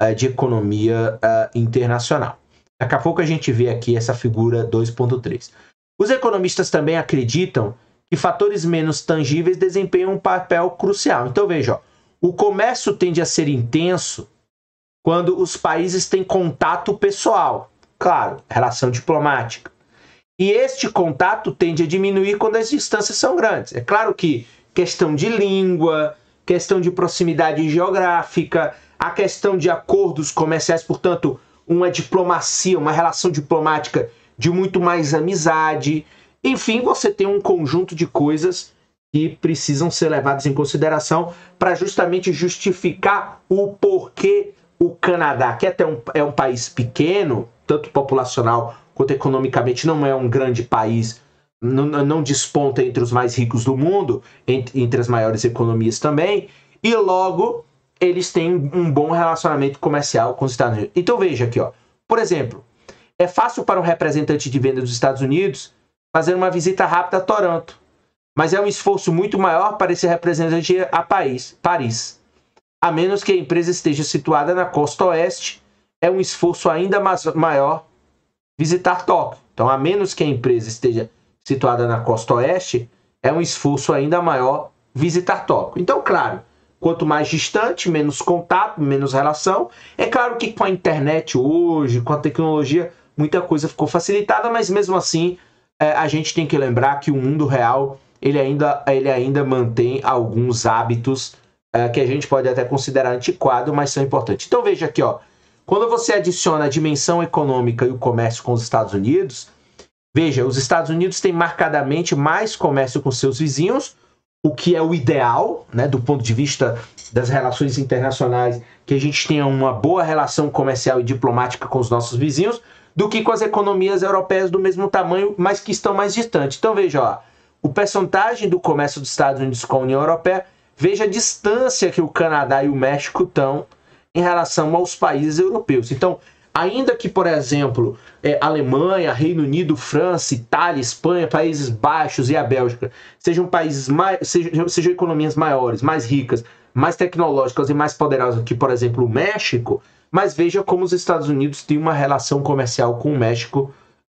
de economia internacional. Daqui a pouco a gente vê aqui essa figura 2.3. Os economistas também acreditam que fatores menos tangíveis desempenham um papel crucial. Então veja, ó, o comércio tende a ser intenso quando os países têm contato pessoal, claro, relação diplomática. E este contato tende a diminuir quando as distâncias são grandes. É claro que questão de língua, questão de proximidade geográfica, a questão de acordos comerciais, portanto, uma diplomacia, uma relação diplomática de muito mais amizade. Enfim, você tem um conjunto de coisas que precisam ser levadas em consideração para justamente justificar o porquê o Canadá, que até é um país pequeno, tanto populacional quanto economicamente, não é um grande país, não desponta entre os mais ricos do mundo, entre as maiores economias também, e logo eles têm um bom relacionamento comercial com os Estados Unidos. Então veja aqui, ó, por exemplo, é fácil para um representante de venda dos Estados Unidos fazer uma visita rápida a Toronto, mas é um esforço muito maior para esse representante ir a Paris. A menos que a empresa esteja situada na costa oeste, é um esforço ainda maior visitar Tóquio. Então, a menos que a empresa esteja situada na costa oeste, é um esforço ainda maior visitar Tóquio. Então, claro, quanto mais distante, menos contato, menos relação. É claro que com a internet hoje, com a tecnologia, muita coisa ficou facilitada, mas mesmo assim, a gente tem que lembrar que o mundo real, ele ainda mantém alguns hábitos que a gente pode até considerar antiquado, mas são importantes. Então veja aqui, ó, quando você adiciona a dimensão econômica e o comércio com os Estados Unidos, veja, os Estados Unidos têm marcadamente mais comércio com seus vizinhos, o que é o ideal, né, do ponto de vista das relações internacionais, que a gente tenha uma boa relação comercial e diplomática com os nossos vizinhos, do que com as economias europeias do mesmo tamanho, mas que estão mais distantes. Então veja, ó, o percentagem do comércio dos Estados Unidos com a União Europeia, veja a distância que o Canadá e o México estão em relação aos países europeus. Então, ainda que, por exemplo, Alemanha, Reino Unido, França, Itália, Espanha, Países Baixos e a Bélgica sejam países sejam economias maiores, mais ricas, mais tecnológicas e mais poderosas que, por exemplo, o México, mas veja como os Estados Unidos têm uma relação comercial com o México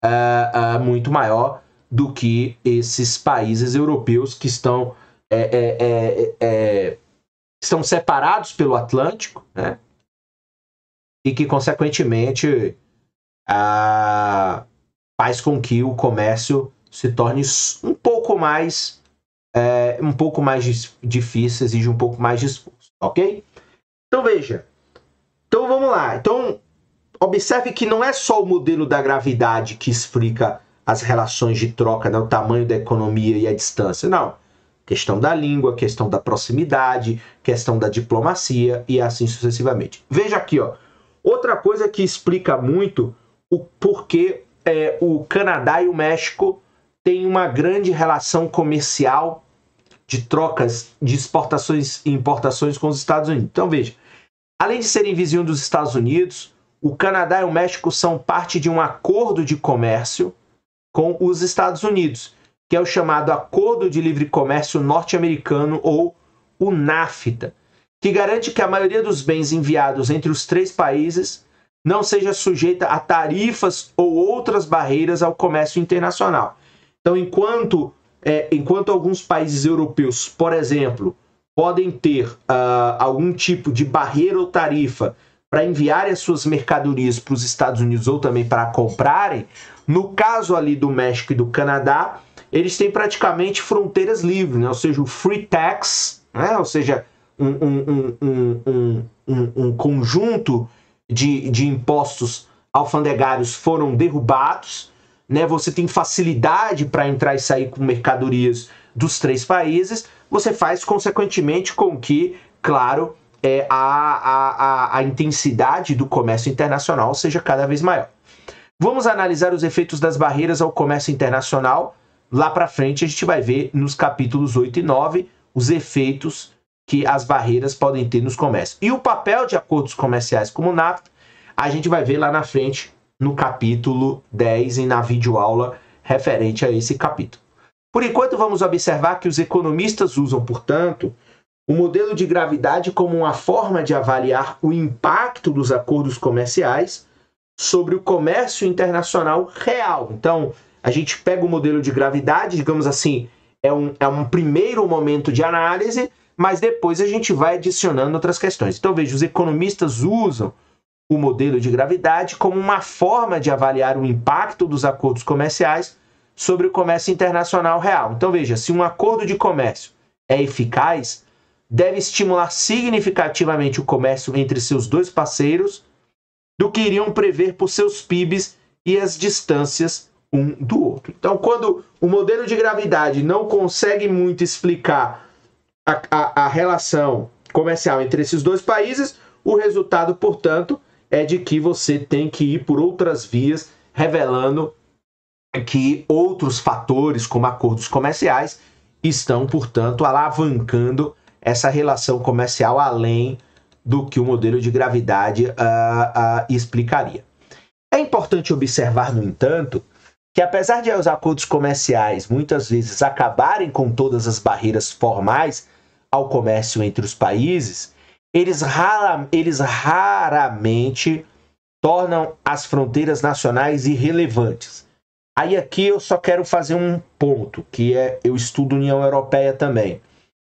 muito maior do que esses países europeus que estão separados pelo Atlântico, né? E que, consequentemente, faz com que o comércio se torne um pouco mais difícil, exige um pouco mais de esforço, ok? Então, veja. Então, vamos lá. Então, observe que não é só o modelo da gravidade que explica as relações de troca, né? O tamanho da economia e a distância. Não. Questão da língua, questão da proximidade, questão da diplomacia e assim sucessivamente. Veja aqui, ó. Outra coisa que explica muito o porquê o Canadá e o México têm uma grande relação comercial de trocas de exportações e importações com os Estados Unidos. Então veja, além de serem vizinhos dos Estados Unidos, o Canadá e o México são parte de um acordo de comércio com os Estados Unidos, que é o chamado Acordo de Livre Comércio Norte-Americano, ou o NAFTA, que garante que a maioria dos bens enviados entre os três países não seja sujeita a tarifas ou outras barreiras ao comércio internacional. Então, enquanto alguns países europeus, por exemplo, podem ter algum tipo de barreira ou tarifa para enviarem as suas mercadorias para os Estados Unidos ou também para comprarem, no caso ali do México e do Canadá, eles têm praticamente fronteiras livres, né? Ou seja, o free tax, né? Ou seja, um conjunto de impostos alfandegários foram derrubados, né? Você tem facilidade para entrar e sair com mercadorias dos três países, você faz consequentemente com que, claro, a intensidade do comércio internacional seja cada vez maior. Vamos analisar os efeitos das barreiras ao comércio internacional. Lá para frente a gente vai ver nos capítulos 8 e 9 os efeitos que as barreiras podem ter nos comércios. E o papel de acordos comerciais como o NAFTA, a gente vai ver lá na frente no capítulo 10 e na videoaula referente a esse capítulo. Por enquanto, vamos observar que os economistas usam, portanto, o modelo de gravidade como uma forma de avaliar o impacto dos acordos comerciais sobre o comércio internacional real. Então, a gente pega o modelo de gravidade, digamos assim, é um primeiro momento de análise, mas depois a gente vai adicionando outras questões. Então, veja, os economistas usam o modelo de gravidade como uma forma de avaliar o impacto dos acordos comerciais sobre o comércio internacional real. Então, veja, se um acordo de comércio é eficaz, deve estimular significativamente o comércio entre seus dois parceiros do que iriam prever por seus PIBs e as distâncias um do outro. Então, quando o modelo de gravidade não consegue muito explicar a relação comercial entre esses dois países, o resultado, portanto, é de que você tem que ir por outras vias, revelando que outros fatores, como acordos comerciais, estão, portanto, alavancando essa relação comercial além do que o modelo de gravidade explicaria. É importante observar, no entanto, que apesar de os acordos comerciais muitas vezes acabarem com todas as barreiras formais ao comércio entre os países, eles raramente tornam as fronteiras nacionais irrelevantes. Aí aqui eu só quero fazer um ponto, que é, eu estudo União Europeia também.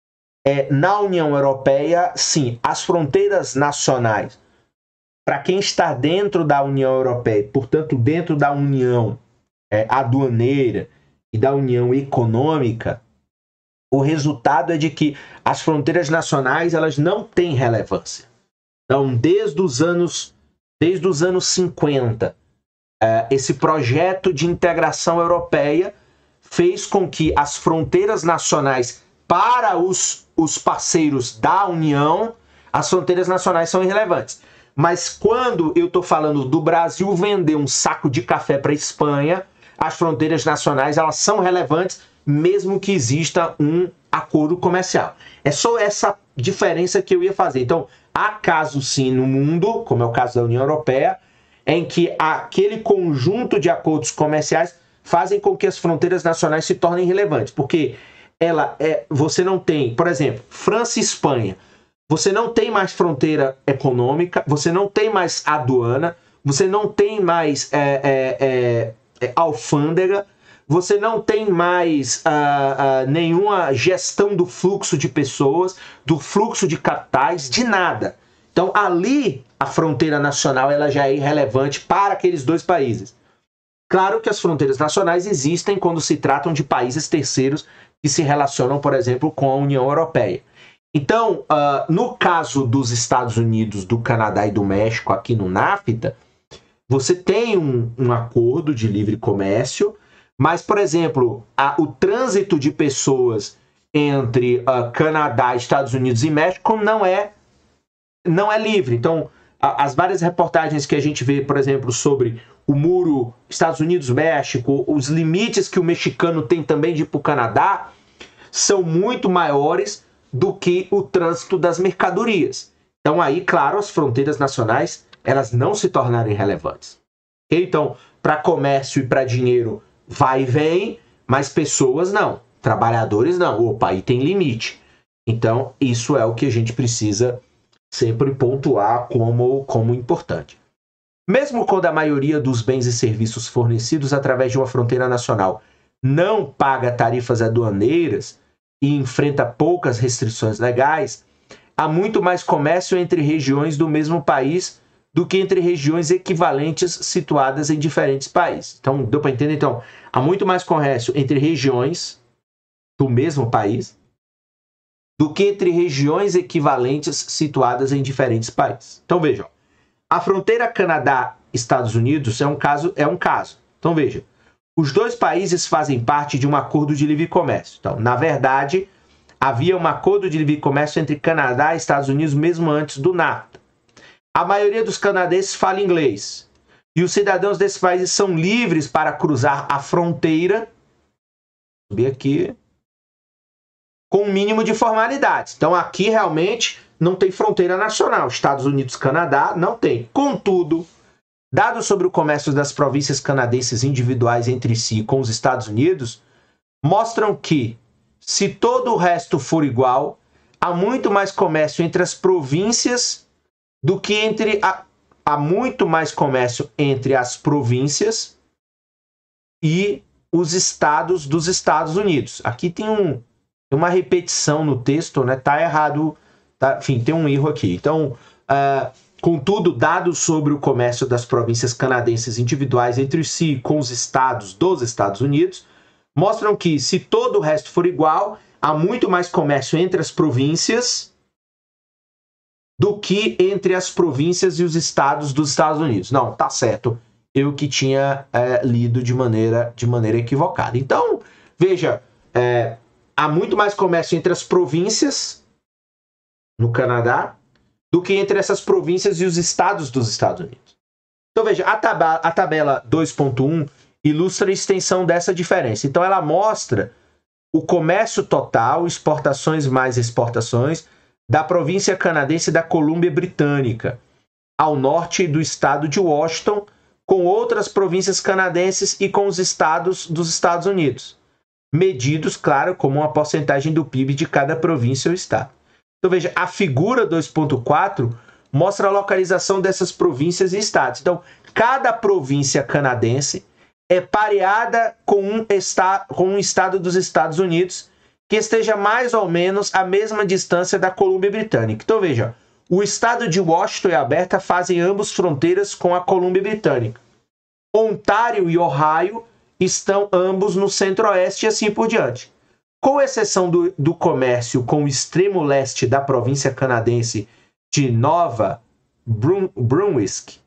Na União Europeia, sim, as fronteiras nacionais, para quem está dentro da União Europeia, portanto dentro da União aduaneira e da União Econômica, o resultado é de que as fronteiras nacionais elas não têm relevância. Então, desde os anos 50, esse projeto de integração europeia fez com que as fronteiras nacionais, para os parceiros da União, as fronteiras nacionais são irrelevantes. Mas quando eu estou falando do Brasil vender um saco de café para a Espanha, as fronteiras nacionais elas são relevantes, mesmo que exista um acordo comercial. É só essa diferença que eu ia fazer. Então, há casos sim no mundo, como é o caso da União Europeia, em que aquele conjunto de acordos comerciais fazem com que as fronteiras nacionais se tornem relevantes, porque você não tem, por exemplo, França e Espanha, você não tem mais fronteira econômica, você não tem mais aduana, você não tem mais alfândega, você não tem mais nenhuma gestão do fluxo de pessoas, do fluxo de capitais, de nada. Então, ali, a fronteira nacional ela já é irrelevante para aqueles dois países. Claro que as fronteiras nacionais existem quando se tratam de países terceiros que se relacionam, por exemplo, com a União Europeia. Então, no caso dos Estados Unidos, do Canadá e do México, aqui no NAFTA, você tem um acordo de livre comércio, mas, por exemplo, o trânsito de pessoas entre Canadá, Estados Unidos e México não é livre. Então, as várias reportagens que a gente vê, por exemplo, sobre o muro Estados Unidos-México, os limites que o mexicano tem também de ir para o Canadá, são muito maiores do que o trânsito das mercadorias. Então, aí, claro, as fronteiras nacionais elas não se tornarem relevantes. Então, para comércio e para dinheiro, vai e vem, mas pessoas não, trabalhadores não. Opa, aí tem limite. Então, isso é o que a gente precisa sempre pontuar como importante. Mesmo quando a maioria dos bens e serviços fornecidos através de uma fronteira nacional não paga tarifas aduaneiras e enfrenta poucas restrições legais, há muito mais comércio entre regiões do mesmo país do que entre regiões equivalentes situadas em diferentes países. Então, deu para entender? Então, há muito mais comércio entre regiões do mesmo país do que entre regiões equivalentes situadas em diferentes países. Então, vejam, a fronteira Canadá-Estados Unidos é um caso. Então, veja, os dois países fazem parte de um acordo de livre comércio. Então, na verdade, havia um acordo de livre comércio entre Canadá e Estados Unidos mesmo antes do NAFTA. A maioria dos canadenses fala inglês. E os cidadãos desses países são livres para cruzar a fronteira, subir aqui, com um mínimo de formalidades. Então, aqui realmente não tem fronteira nacional. Estados Unidos-Canadá não tem. Contudo, dados sobre o comércio das províncias canadenses individuais entre si com os Estados Unidos mostram que, se todo o resto for igual, há muito mais comércio entre as províncias do que entre... Há muito mais comércio entre as províncias e os estados dos Estados Unidos. Aqui tem uma repetição no texto, né? Tá errado, tá? Enfim, tem um erro aqui. Então, contudo, dados sobre o comércio das províncias canadenses individuais entre si com os estados dos Estados Unidos mostram que, se todo o resto for igual, há muito mais comércio entre as províncias do que entre as províncias e os estados dos Estados Unidos. Não, tá certo. Eu que tinha lido de maneira equivocada. Então, veja, há muito mais comércio entre as províncias no Canadá do que entre essas províncias e os estados dos Estados Unidos. Então, veja, a tabela 2.1 ilustra a extensão dessa diferença. Então, ela mostra o comércio total, exportações mais exportações, da província canadense da Colômbia Britânica, ao norte do estado de Washington, com outras províncias canadenses e com os estados dos Estados Unidos, medidos, claro, como uma porcentagem do PIB de cada província ou estado. Então, veja, a figura 2.4 mostra a localização dessas províncias e estados. Então, cada província canadense é pareada com um estado dos Estados Unidos que esteja mais ou menos à mesma distância da Colômbia Britânica. Então, veja, o estado de Washington e Alberta fazem ambos fronteiras com a Colômbia Britânica. Ontário e Ohio estão ambos no centro-oeste e assim por diante. Com exceção do comércio com o extremo leste da província canadense de Nova Brunswick,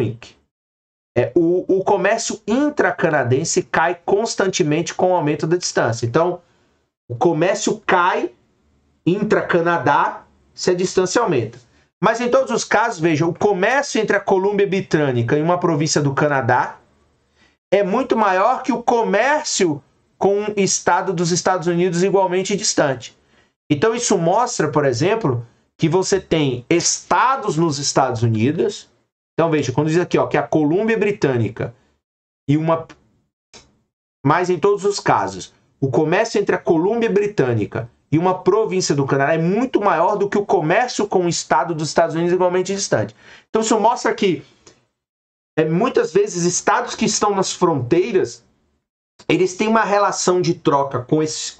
o comércio intracanadense cai constantemente com o aumento da distância. Então, o comércio cai intra-Canadá se a distância aumenta. Mas em todos os casos, veja, o comércio entre a Colômbia Britânica e uma província do Canadá é muito maior que o comércio com um estado dos Estados Unidos igualmente distante. Então isso mostra, por exemplo, que você tem estados nos Estados Unidos. Então veja, quando diz aqui que a Colômbia Britânica e mas em todos os casos, o comércio entre a Colômbia Britânica e uma província do Canadá é muito maior do que o comércio com o estado dos Estados Unidos igualmente distante. Então isso mostra que muitas vezes estados que estão nas fronteiras, eles têm uma relação de troca com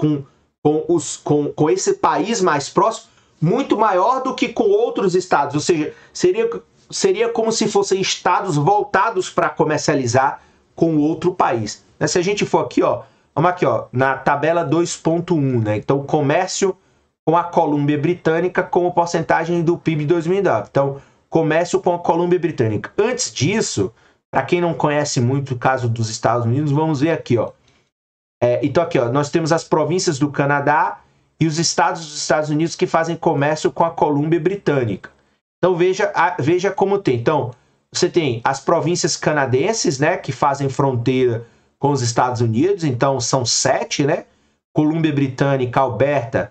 esse país mais próximo muito maior do que com outros estados. Ou seja, seria como se fossem estados voltados para comercializar com outro país. Se a gente for aqui, vamos aqui, na tabela 2.1, né? Então, comércio com a Colômbia Britânica como porcentagem do PIB de 2009. Então, comércio com a Colômbia Britânica. Antes disso, para quem não conhece muito o caso dos Estados Unidos, vamos ver aqui, então aqui, nós temos as províncias do Canadá e os estados dos Estados Unidos que fazem comércio com a Colômbia Britânica. Então, veja como tem. Então, você tem as províncias canadenses, né, que fazem fronteira com os Estados Unidos. Então, são 7, né? Colômbia Britânica, Alberta,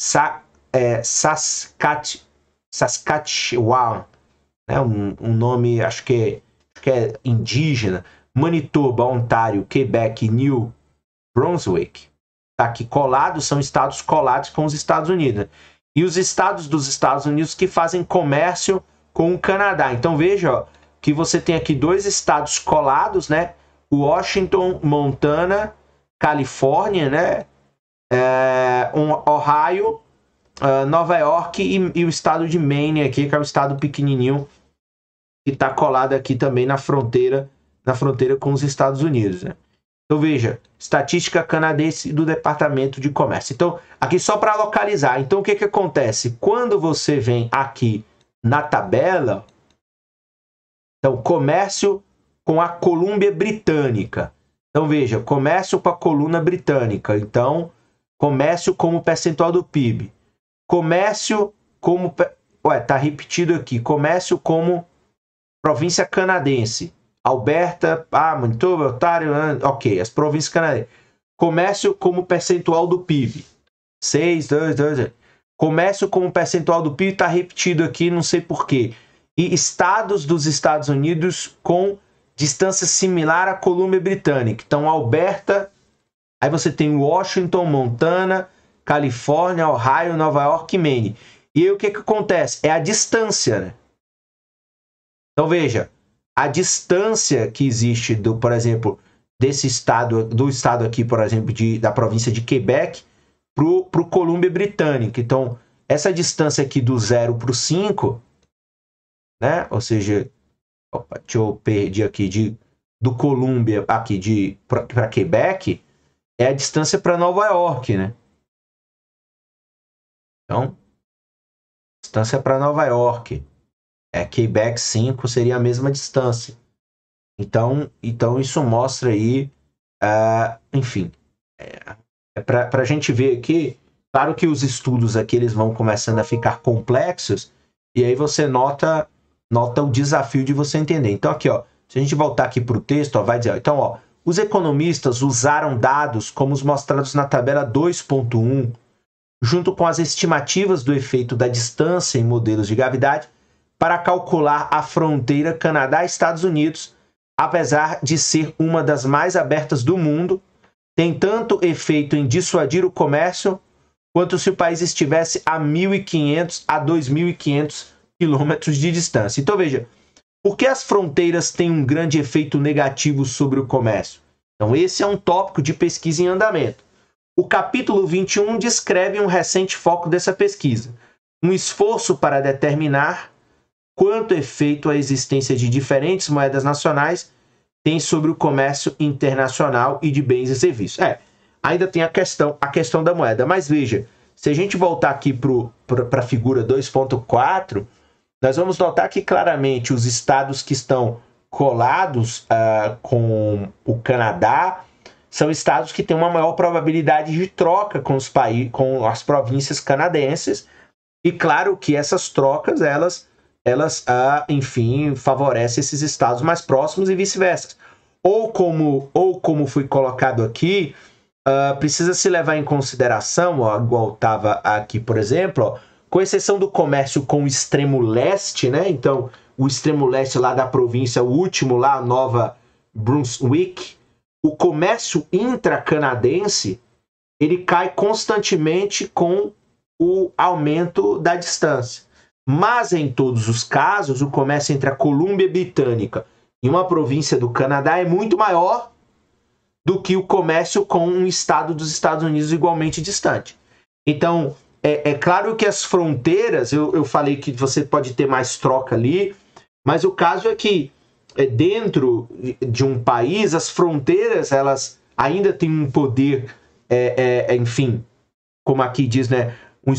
Saskatchewan, né? Um nome, acho que é indígena. Manitoba, Ontário, Quebec e New Brunswick. Tá aqui colados, são estados colados com os Estados Unidos. E os estados dos Estados Unidos que fazem comércio com o Canadá. Então veja que você tem aqui 2 estados colados, né? Washington, Montana, Califórnia, né? Ohio, Nova York e o estado de Maine aqui, que é o estado pequenininho que está colado aqui também na fronteira com os Estados Unidos, né? Então veja, estatística canadense do Departamento de Comércio. Então, aqui só para localizar. Então, o que acontece? Quando você vem aqui na tabela, então, comércio com a Colômbia Britânica. Então, veja, comércio com a Colômbia Britânica. Então, comércio como percentual do PIB. Comércio como... tá repetido aqui. Comércio como província canadense. Alberta, Manitoba, Ontário, ok, as províncias canadenses. Comércio como percentual do PIB. 6, 2, 2. Comércio como percentual do PIB está repetido aqui, não sei porquê. E estados dos Estados Unidos com distância similar à Colômbia Britânica. Então, Alberta, aí você tem Washington, Montana, Califórnia, Ohio, Nova York e Maine. E aí o que acontece? É a distância, né? Então veja, a distância que existe, por exemplo, desse estado, do estado aqui, por exemplo, da província de Quebec, para o Colômbia Britânica. Então, essa distância aqui do 0 para o 5, né? Ou seja, opa, deixa eu perder aqui, do Colômbia aqui para Quebec, é a distância para Nova York, né? Então, distância para Nova York. Quebec 5 seria a mesma distância. Então isso mostra aí, enfim, para a gente ver aqui, claro que os estudos aqui eles vão começando a ficar complexos, e aí você nota o desafio de você entender. Então aqui, ó, se a gente voltar aqui para o texto, ó, vai dizer, ó, então, ó, os economistas usaram dados como os mostrados na tabela 2.1, junto com as estimativas do efeito da distância em modelos de gravidade, para calcular a fronteira Canadá-Estados Unidos, apesar de ser uma das mais abertas do mundo, tem tanto efeito em dissuadir o comércio, quanto se o país estivesse a 1.500 a 2.500 quilômetros de distância. Então veja, por que as fronteiras têm um grande efeito negativo sobre o comércio? Então esse é um tópico de pesquisa em andamento. O capítulo 21 descreve um recente foco dessa pesquisa, um esforço para determinar quanto efeito a existência de diferentes moedas nacionais tem sobre o comércio internacional e de bens e serviços. Ainda tem a questão da moeda, mas veja, se a gente voltar aqui para a figura 2.4, nós vamos notar que claramente os estados que estão colados com o Canadá são estados que têm uma maior probabilidade de troca com as províncias canadenses, e claro que essas trocas, elas enfim, favorecem esses estados mais próximos e vice-versa. Ou como foi colocado aqui, precisa se levar em consideração, ó, igual estava aqui, por exemplo, ó, com exceção do comércio com o extremo leste, né? Então, o extremo leste lá da província, o último lá, Nova Brunswick, o comércio intracanadense, ele cai constantemente com o aumento da distância. Mas, em todos os casos, o comércio entre a Colômbia Britânica e uma província do Canadá é muito maior do que o comércio com um estado dos Estados Unidos igualmente distante. Então, é claro que as fronteiras, eu falei que você pode ter mais troca ali, mas o caso é que dentro de um país, as fronteiras, elas ainda têm um poder, enfim, como aqui diz, né,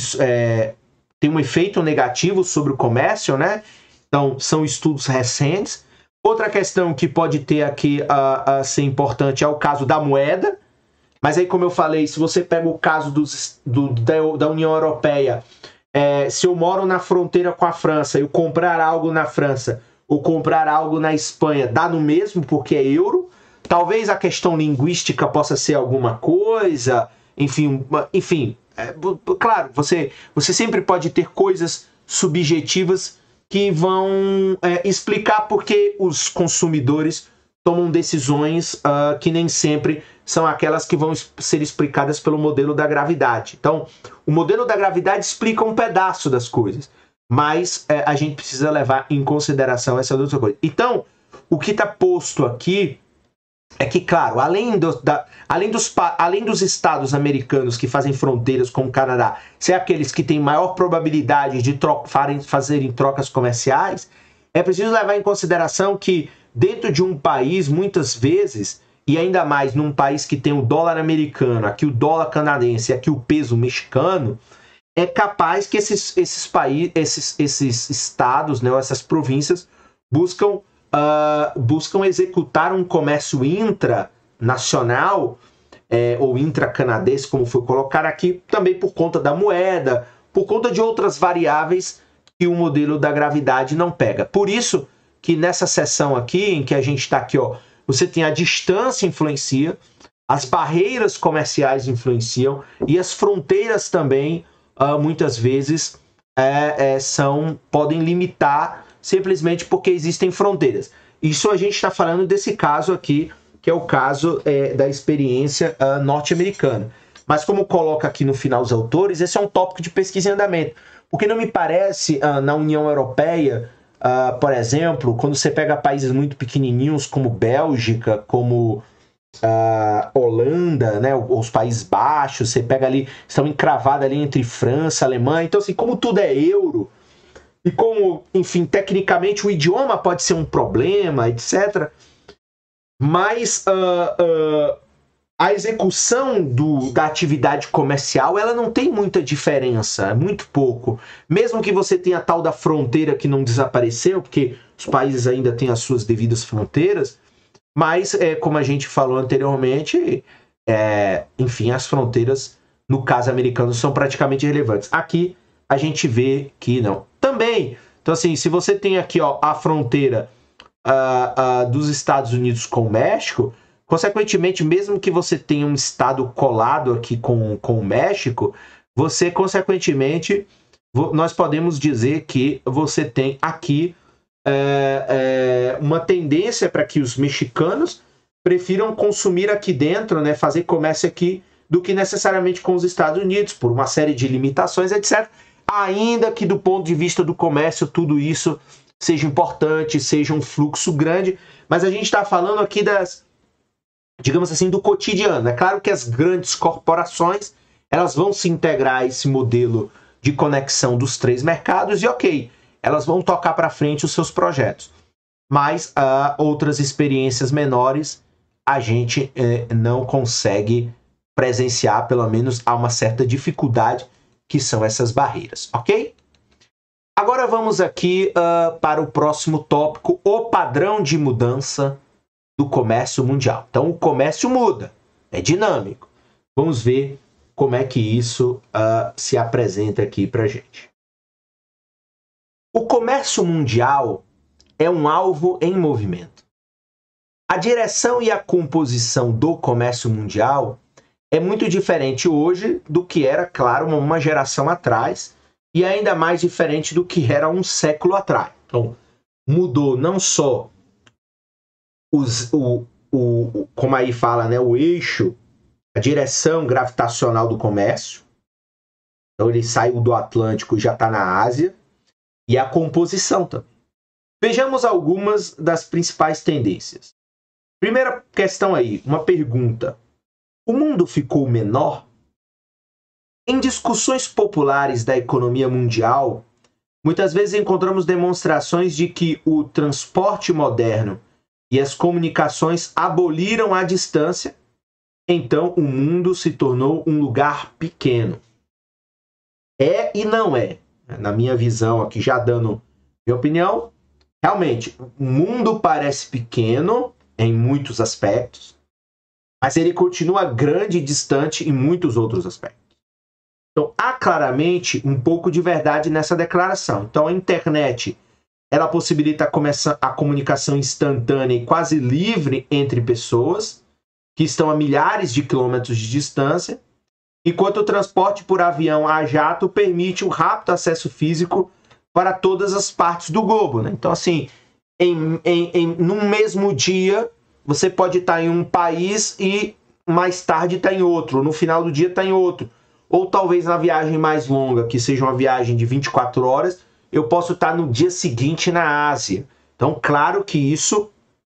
tem um efeito negativo sobre o comércio, né? Então, são estudos recentes. Outra questão que pode ter aqui a ser importante é o caso da moeda. Mas aí, como eu falei, se você pega o caso da União Europeia, se eu moro na fronteira com a França, eu comprar algo na França ou comprar algo na Espanha, dá no mesmo porque é euro. Talvez a questão linguística possa ser alguma coisa, enfim, claro, você sempre pode ter coisas subjetivas que vão explicar por que os consumidores tomam decisões que nem sempre são aquelas que vão ser explicadas pelo modelo da gravidade. Então, o modelo da gravidade explica um pedaço das coisas, mas a gente precisa levar em consideração essa outra coisa. Então, o que está posto aqui é que, claro, além dos estados americanos que fazem fronteiras com o Canadá ser aqueles que têm maior probabilidade de fazerem trocas comerciais, é preciso levar em consideração que dentro de um país, muitas vezes, e ainda mais num país que tem o dólar americano, aqui o dólar canadense e aqui o peso mexicano, é capaz que esses estados, né, essas províncias, buscam executar um comércio intranacional ou intracanadense, como foi colocar aqui, também por conta da moeda, por conta de outras variáveis que o modelo da gravidade não pega. Por isso que nessa seção aqui, em que a gente está aqui, ó, você tem a distância influencia, as barreiras comerciais influenciam e as fronteiras também, muitas vezes, podem limitar simplesmente porque existem fronteiras. Isso a gente está falando desse caso aqui, que é o caso da experiência norte-americana. Mas como coloca aqui no final os autores, esse é um tópico de pesquisa em andamento. Porque não me parece, na União Europeia, por exemplo, quando você pega países muito pequenininhos como Bélgica, como Holanda, né, os Países Baixos, você pega ali, estão encravados ali entre França, Alemanha. Então, assim, como tudo é euro, e como, enfim, tecnicamente o idioma pode ser um problema, etc., mas a execução da atividade comercial, ela não tem muita diferença, é muito pouco. Mesmo que você tenha a tal da fronteira que não desapareceu, porque os países ainda têm as suas devidas fronteiras, mas, como a gente falou anteriormente, enfim, as fronteiras, no caso americano, são praticamente irrelevantes. Aqui, a gente vê que não. Também, então assim, se você tem aqui a fronteira dos Estados Unidos com o México, consequentemente, mesmo que você tenha um estado colado aqui com o México, você, consequentemente, nós podemos dizer que você tem aqui uma tendência para que os mexicanos prefiram consumir aqui dentro, né, fazer comércio aqui, do que necessariamente com os Estados Unidos, por uma série de limitações, etc. Ainda que do ponto de vista do comércio, tudo isso seja importante, seja um fluxo grande, mas a gente está falando aqui digamos assim, do cotidiano. É claro que as grandes corporações, elas vão se integrar a esse modelo de conexão dos três mercados e, ok, elas vão tocar para frente os seus projetos. Mas outras experiências menores, a gente não consegue presenciar, pelo menos há uma certa dificuldade, que são essas barreiras, ok? Agora vamos aqui para o próximo tópico, o padrão de mudança do comércio mundial. Então, o comércio muda, é dinâmico. Vamos ver como é que isso se apresenta aqui para a gente. O comércio mundial é um alvo em movimento. A direção e a composição do comércio mundial é muito diferente hoje do que era, claro, uma geração atrás, e ainda mais diferente do que era um século atrás. Então, mudou não só como aí fala, né, o eixo, a direção gravitacional do comércio. Então ele saiu do Atlântico e já está na Ásia. E a composição também. Vejamos algumas das principais tendências. Primeira questão aí, uma pergunta. O mundo ficou menor? Em discussões populares da economia mundial, muitas vezes encontramos demonstrações de que o transporte moderno e as comunicações aboliram a distância, então o mundo se tornou um lugar pequeno. É e não é. Na minha visão aqui, já dando minha opinião, realmente, o mundo parece pequeno em muitos aspectos, mas ele continua grande e distante em muitos outros aspectos. Então, há claramente um pouco de verdade nessa declaração. Então, a internet, ela possibilita a comunicação instantânea e quase livre entre pessoas que estão a milhares de quilômetros de distância, enquanto o transporte por avião a jato permite o rápido acesso físico para todas as partes do globo, né? Então, assim, num mesmo dia, você pode estar em um país e mais tarde estar em outro, no final do dia estar em outro. Ou talvez na viagem mais longa, que seja uma viagem de 24 horas, eu posso estar no dia seguinte na Ásia. Então, claro que isso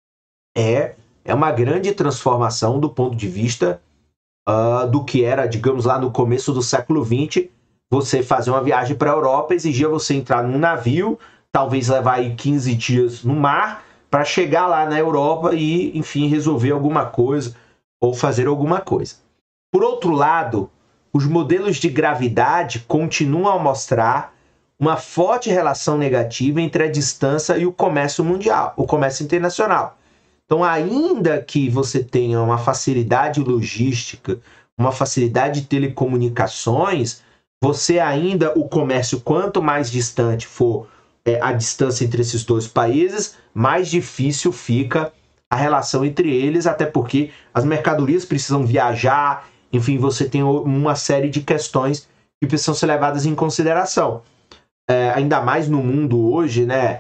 é uma grande transformação do ponto de vista do que era, digamos, lá no começo do século XX, você fazer uma viagem para a Europa, exigia você entrar num navio, talvez levar aí 15 dias no mar, para chegar lá na Europa e, enfim, resolver alguma coisa ou fazer alguma coisa. Por outro lado, os modelos de gravidade continuam a mostrar uma forte relação negativa entre a distância e o comércio mundial, o comércio internacional. Então, ainda que você tenha uma facilidade logística, uma facilidade de telecomunicações, você ainda, o comércio, quanto mais distante for a distância entre esses dois países, mais difícil fica a relação entre eles, até porque as mercadorias precisam viajar, enfim, você tem uma série de questões que precisam ser levadas em consideração. Ainda mais no mundo hoje, né?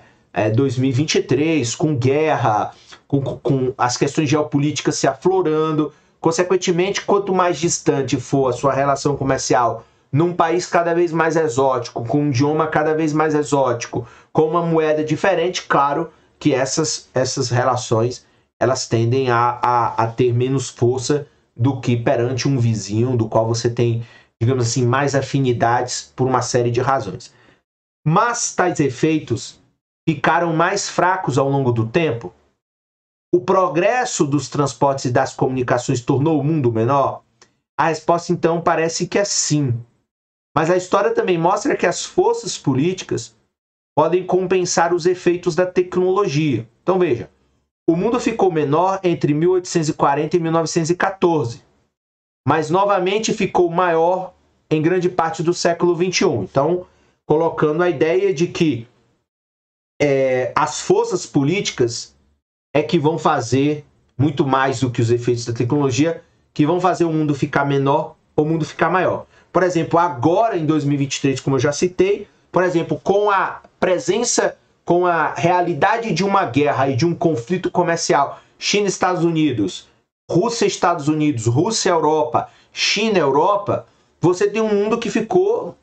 2023, com guerra, com as questões geopolíticas se aflorando, Consequentemente, quanto mais distante for a sua relação comercial num país cada vez mais exótico, com um idioma cada vez mais exótico, com uma moeda diferente, claro que essas relações elas tendem a ter menos força do que perante um vizinho do qual você tem, digamos assim, mais afinidades por uma série de razões. Mas tais efeitos ficaram mais fracos ao longo do tempo? O progresso dos transportes e das comunicações tornou o mundo menor? A resposta, então, parece que é sim. Mas a história também mostra que as forças políticas podem compensar os efeitos da tecnologia. Então, veja, o mundo ficou menor entre 1840 e 1914, mas novamente ficou maior em grande parte do século XXI. Então, colocando a ideia de que as forças políticas é que vão fazer muito mais do que os efeitos da tecnologia, que vão fazer o mundo ficar menor ou o mundo ficar maior. Por exemplo, agora em 2023, como eu já citei, por exemplo, com a presença, com a realidade de uma guerra e de um conflito comercial, China-Estados Unidos, Rússia-Estados Unidos, Rússia-Europa, China-Europa, você tem um mundo que ficou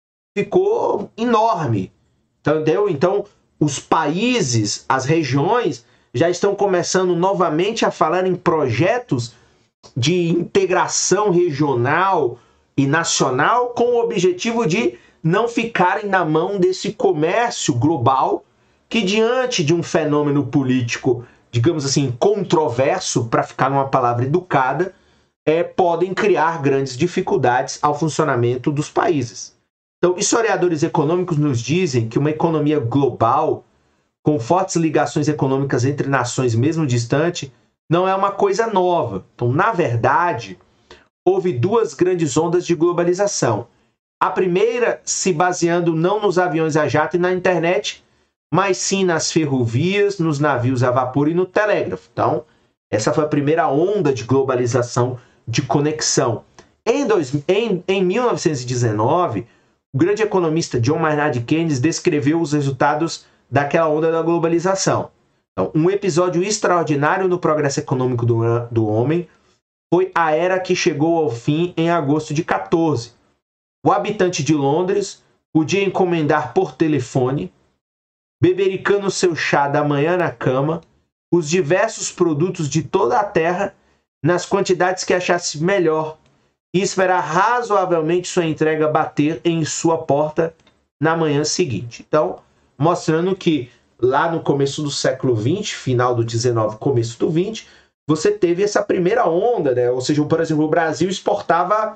enorme. Entendeu? Então, os países, as regiões, já estão começando novamente a falar em projetos de integração regional e nacional com o objetivo de não ficarem na mão desse comércio global que, diante de um fenômeno político, digamos assim, controverso, para ficar numa palavra educada, podem criar grandes dificuldades ao funcionamento dos países. Então, historiadores econômicos nos dizem que uma economia global, com fortes ligações econômicas entre nações mesmo distantes, não é uma coisa nova. Então, na verdade, houve duas grandes ondas de globalização. A primeira se baseando não nos aviões a jato e na internet, mas sim nas ferrovias, nos navios a vapor e no telégrafo. Então, essa foi a primeira onda de globalização, de conexão. Em 1919, o grande economista John Maynard Keynes descreveu os resultados daquela onda da globalização. Então, um episódio extraordinário no progresso econômico do homem foi a era que chegou ao fim em agosto de 14. O habitante de Londres podia encomendar por telefone, bebericando seu chá da manhã na cama, os diversos produtos de toda a terra nas quantidades que achasse melhor e esperar razoavelmente sua entrega bater em sua porta na manhã seguinte. Então, mostrando que lá no começo do século XX, final do XIX, começo do XX, você teve essa primeira onda, né? Ou seja, por exemplo, o Brasil exportava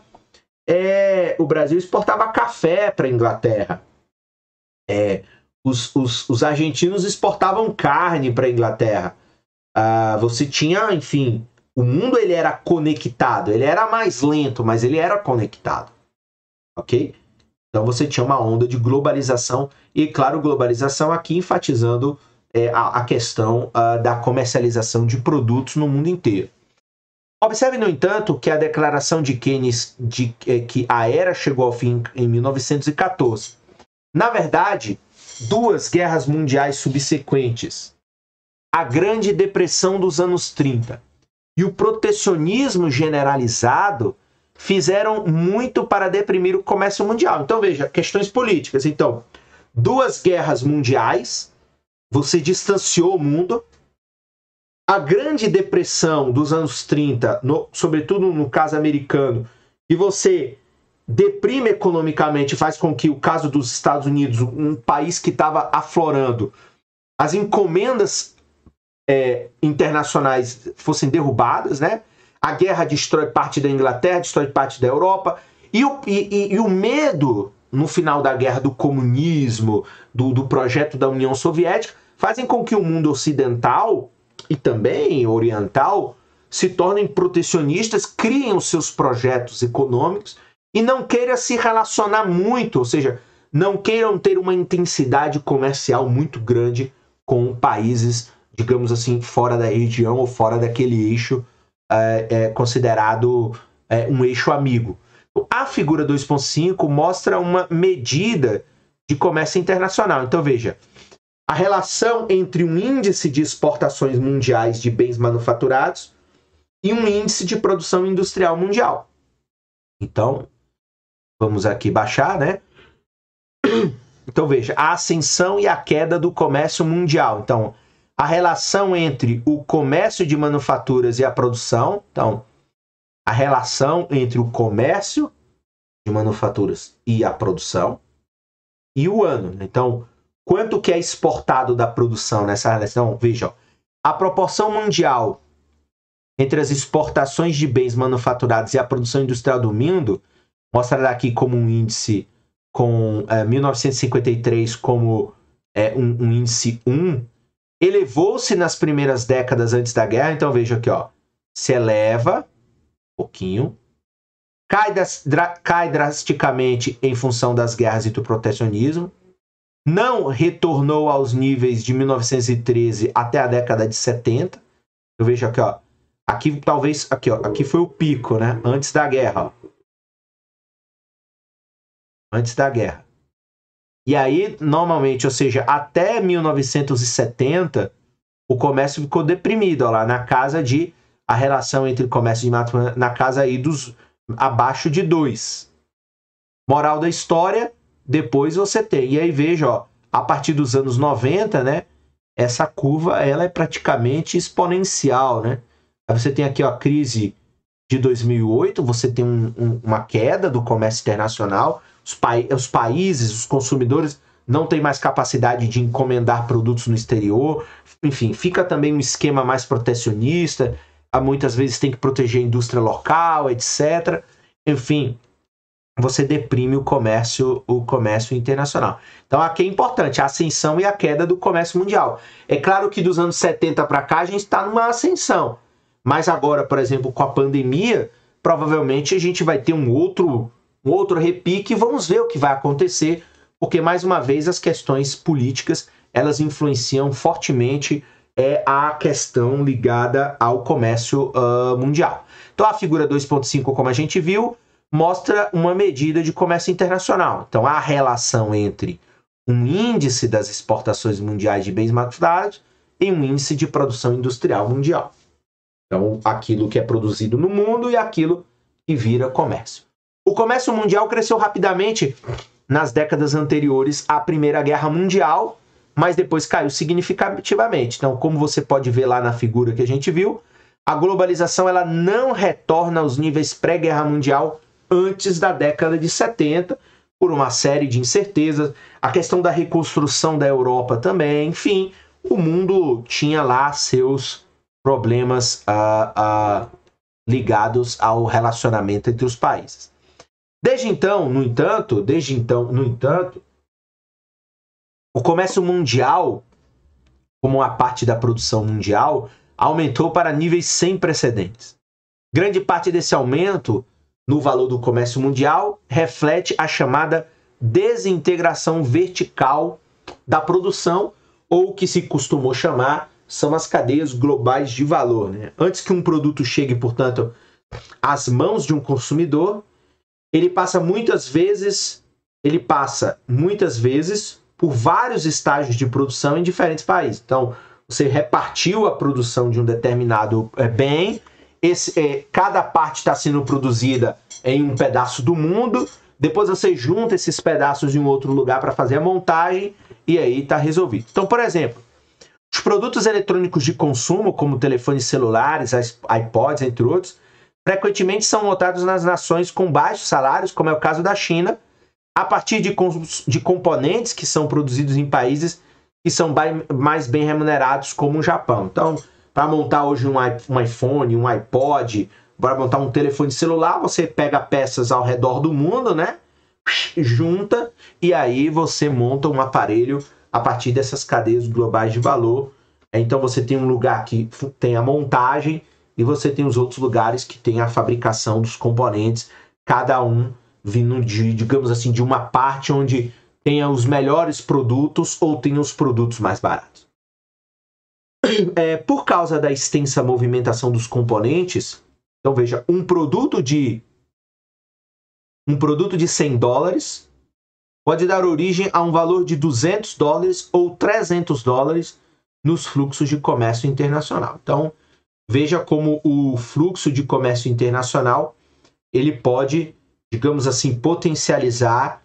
café para a Inglaterra. Os argentinos exportavam carne para a Inglaterra. Você tinha, enfim, o mundo ele era conectado. Ele era mais lento, mas ele era conectado. Ok? Então você tinha uma onda de globalização. E, claro, globalização aqui enfatizando a questão da comercialização de produtos no mundo inteiro. Observe, no entanto, que a declaração de Keynes de que a era chegou ao fim em 1914. Na verdade, duas guerras mundiais subsequentes, a Grande Depressão dos anos 30 e o protecionismo generalizado fizeram muito para deprimir o comércio mundial. Então, veja, questões políticas. Então, duas guerras mundiais, você distanciou o mundo. A Grande Depressão dos anos 30, sobretudo no caso americano, e você deprime economicamente, faz com que o caso dos Estados Unidos, um país que estava aflorando, as encomendas internacionais fossem derrubadas, né? A guerra destrói parte da Inglaterra, destrói parte da Europa, e o medo, no final da guerra, do comunismo, do projeto da União Soviética, fazem com que o mundo ocidental e também oriental se tornem protecionistas, criem os seus projetos econômicos e não queiram se relacionar muito, ou seja, não queiram ter uma intensidade comercial muito grande com países, digamos assim, fora da região ou fora daquele eixo considerado um eixo amigo. A figura 2.5 mostra uma medida de comércio internacional. Então, veja, a relação entre um índice de exportações mundiais de bens manufaturados e um índice de produção industrial mundial. Então, vamos aqui baixar, né? Então, veja, a ascensão e a queda do comércio mundial. Então, a relação entre o comércio de manufaturas e a produção. Então, a relação entre o comércio de manufaturas e a produção. E o ano. Então, quanto que é exportado da produção nessa relação? Veja, ó, a proporção mundial entre as exportações de bens manufaturados e a produção industrial do mundo, mostra aqui como um índice com 1953 como um índice 1, elevou-se nas primeiras décadas antes da guerra. Então veja aqui, ó, se eleva um pouquinho, cai drasticamente em função das guerras e do protecionismo, não retornou aos níveis de 1913 até a década de 70. Eu vejo aqui, ó, aqui talvez, aqui, ó, aqui foi o pico, né, antes da guerra, ó. Antes da guerra. E aí, normalmente, ou seja, até 1970, o comércio ficou deprimido, ó, lá na casa de, a relação entre o comércio de manufatura, na casa aí dos abaixo de 2. Moral da história, depois você tem. E aí veja, ó, a partir dos anos 90, né, essa curva ela é praticamente exponencial, né? Aí você tem aqui, ó, a crise de 2008, você tem uma queda do comércio internacional. Os países, os consumidores não têm mais capacidade de encomendar produtos no exterior. Enfim, fica também um esquema mais protecionista. Muitas vezes tem que proteger a indústria local, etc. Enfim, você deprime o comércio internacional. Então aqui é importante a ascensão e a queda do comércio mundial. É claro que dos anos 70 para cá a gente está numa ascensão. Mas agora, por exemplo, com a pandemia, provavelmente a gente vai ter um outro repique e vamos ver o que vai acontecer, porque, mais uma vez, as questões políticas, elas influenciam fortemente a questão ligada ao comércio mundial. Então, a figura 2.5, como a gente viu, mostra uma medida de comércio internacional. Então, a relação entre um índice das exportações mundiais de bens manufaturados e um índice de produção industrial mundial. Então, aquilo que é produzido no mundo e aquilo que vira comércio. O comércio mundial cresceu rapidamente nas décadas anteriores à Primeira Guerra Mundial, mas depois caiu significativamente. Então, como você pode ver lá na figura que a gente viu, a globalização ela não retorna aos níveis pré-Guerra Mundial antes da década de 70, por uma série de incertezas, a questão da reconstrução da Europa também, enfim, o mundo tinha lá seus problemas ligados ao relacionamento entre os países. Desde então, no entanto, o comércio mundial, como a parte da produção mundial, aumentou para níveis sem precedentes. Grande parte desse aumento no valor do comércio mundial reflete a chamada desintegração vertical da produção, ou o que se costumou chamar são as cadeias globais de valor, né? Antes que um produto chegue, portanto, às mãos de um consumidor, ele passa muitas vezes por vários estágios de produção em diferentes países. Então, você repartiu a produção de um determinado bem, cada parte está sendo produzida em um pedaço do mundo, depois você junta esses pedaços em um outro lugar para fazer a montagem e aí está resolvido. Então, por exemplo, os produtos eletrônicos de consumo, como telefones celulares, iPods, entre outros, frequentemente são montados nas nações com baixos salários, como é o caso da China, a partir de componentes que são produzidos em países que são mais bem remunerados, como o Japão. Então, para montar hoje um iPhone, um iPod, para montar um telefone celular, você pega peças ao redor do mundo, né? Junta, e aí você monta um aparelho a partir dessas cadeias globais de valor. Então você tem um lugar que tem a montagem e você tem os outros lugares que tem a fabricação dos componentes, cada um vindo digamos assim, de uma parte onde tenha os melhores produtos ou tenha os produtos mais baratos. Por causa da extensa movimentação dos componentes, então veja, um produto de $100 pode dar origem a um valor de $200 ou $300 nos fluxos de comércio internacional. Então, veja como o fluxo de comércio internacional ele pode, digamos assim, potencializar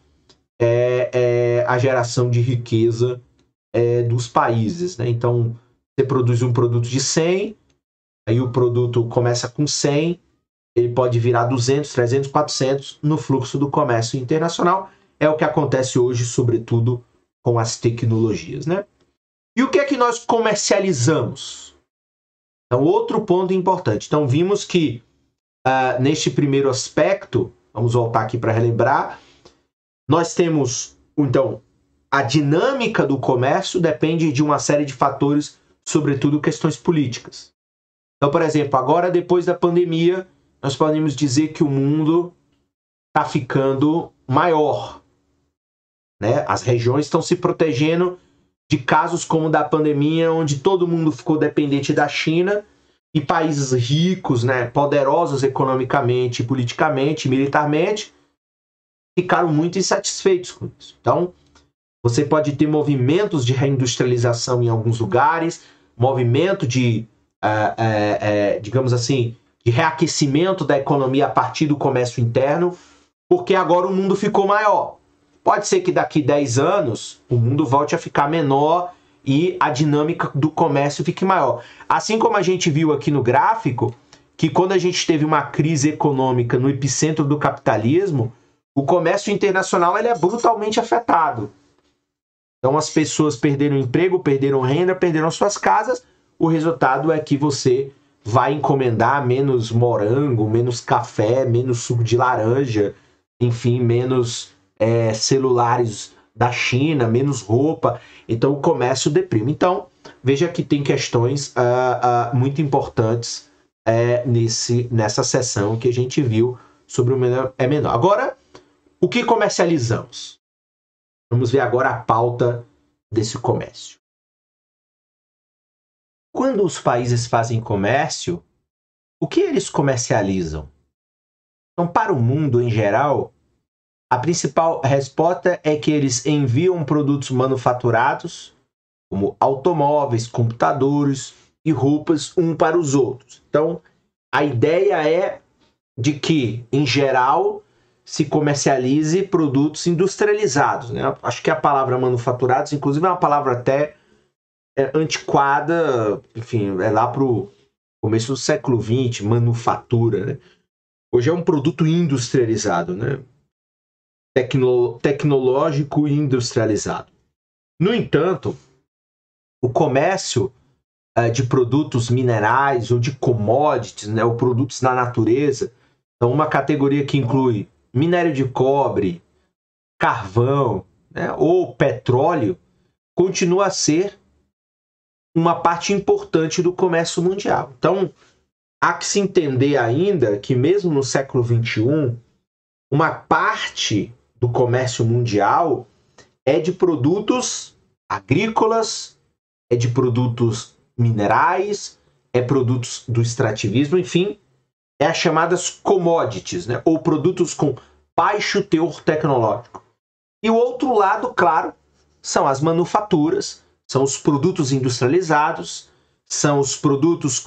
a geração de riqueza dos países, né? Então, você produz um produto de 100, aí o produto começa com 100, ele pode virar 200, 300, 400 no fluxo do comércio internacional. É o que acontece hoje, sobretudo com as tecnologias, né? E o que é que nós comercializamos? Então, outro ponto importante. Então, vimos que neste primeiro aspecto, vamos voltar aqui para relembrar, nós temos, então, a dinâmica do comércio depende de uma série de fatores, sobretudo questões políticas. Então, por exemplo, agora depois da pandemia, nós podemos dizer que o mundo está ficando maior, né? As regiões estão se protegendo de casos como o da pandemia, onde todo mundo ficou dependente da China e países ricos, né, poderosos economicamente, politicamente, militarmente, ficaram muito insatisfeitos com isso. Então, você pode ter movimentos de reindustrialização em alguns lugares, movimento de, digamos assim, de reaquecimento da economia a partir do comércio interno, porque agora o mundo ficou maior. Pode ser que daqui 10 anos o mundo volte a ficar menor e a dinâmica do comércio fique maior. Assim como a gente viu aqui no gráfico, que quando a gente teve uma crise econômica no epicentro do capitalismo, o comércio internacional ele é brutalmente afetado. Então as pessoas perderam emprego, perderam renda, perderam suas casas. O resultado é que você vai encomendar menos morango, menos café, menos suco de laranja, enfim, menos celulares da China, menos roupa. Então o comércio deprime. Então veja que tem questões muito importantes nessa sessão que a gente viu sobre o menor é menor. Agora, o que comercializamos? Vamos ver agora a pauta desse comércio. Quando os países fazem comércio, o que eles comercializam? Então, para o mundo em geral, a principal resposta é que eles enviam produtos manufaturados, como automóveis, computadores e roupas, um para os outros. Então, a ideia é de que, em geral, se comercialize produtos industrializados, né? Acho que a palavra manufaturados, inclusive, é uma palavra até antiquada, enfim, é lá para o começo do século XX, manufatura, né? Hoje é um produto industrializado, né? Tecnológico e industrializado. No entanto, o comércio de produtos minerais ou de commodities, né, ou produtos da natureza, então uma categoria que inclui minério de cobre, carvão, né, ou petróleo, continua a ser uma parte importante do comércio mundial. Então, há que se entender ainda que mesmo no século XXI, uma parte do comércio mundial é de produtos agrícolas, é de produtos minerais, é produtos do extrativismo, enfim, é as chamadas commodities, né? Ou produtos com baixo teor tecnológico. E o outro lado, claro, são as manufaturas, são os produtos industrializados, são os produtos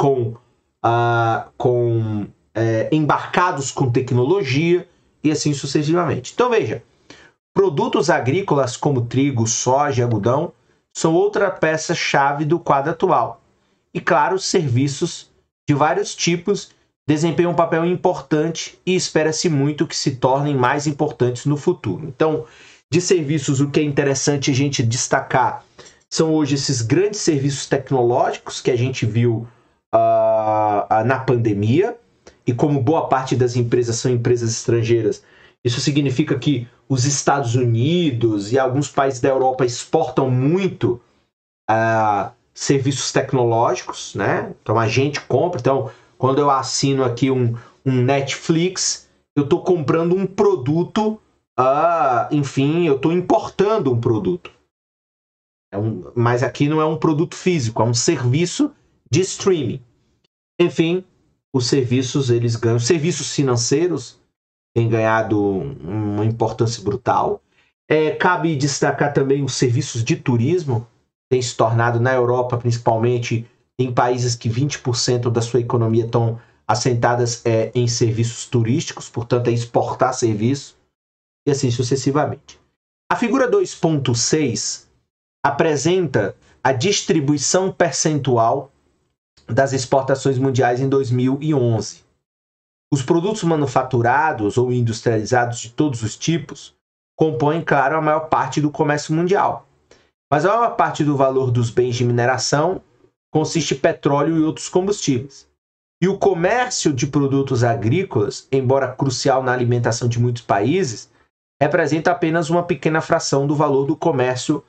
embarcados com tecnologia e assim sucessivamente. Então veja, produtos agrícolas como trigo, soja e algodão são outra peça-chave do quadro atual. E claro, serviços de vários tipos desempenham um papel importante e espera-se muito que se tornem mais importantes no futuro. Então, de serviços, o que é interessante a gente destacar são hoje esses grandes serviços tecnológicos que a gente viu na pandemia, e como boa parte das empresas são empresas estrangeiras, isso significa que os Estados Unidos e alguns países da Europa exportam muito serviços tecnológicos, né? Então a gente compra. Então, quando eu assino aqui um Netflix, eu estou comprando um produto, enfim, eu estou importando um produto. Mas aqui não é um produto físico, é um serviço de streaming. Enfim, os serviços, eles ganham. Serviços financeiros têm ganhado uma importância brutal. Cabe destacar também os serviços de turismo, têm se tornado na Europa, principalmente, Tem países que 20% da sua economia estão assentadas em serviços turísticos, portanto é exportar serviços, e assim sucessivamente. A figura 2.6 apresenta a distribuição percentual das exportações mundiais em 2011. Os produtos manufaturados ou industrializados de todos os tipos compõem, claro, a maior parte do comércio mundial. Mas a maior parte do valor dos bens de mineração consiste em petróleo e outros combustíveis. E o comércio de produtos agrícolas, embora crucial na alimentação de muitos países, representa apenas uma pequena fração do valor do comércio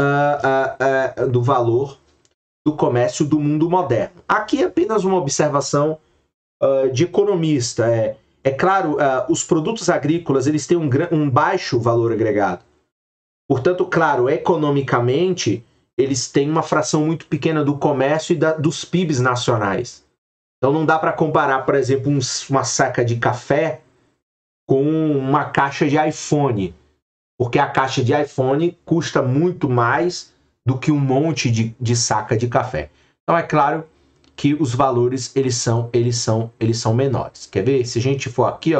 do mundo moderno. Aqui é apenas uma observação de economista. É claro, os produtos agrícolas eles têm um baixo valor agregado. Portanto, claro, economicamente, eles têm uma fração muito pequena do comércio e dos PIBs nacionais. Então não dá para comparar, por exemplo, uma saca de café com uma caixa de iPhone, porque a caixa de iPhone custa muito mais do que um monte de saca de café. Então é claro que os valores eles são menores. Quer ver? Se a gente for aqui,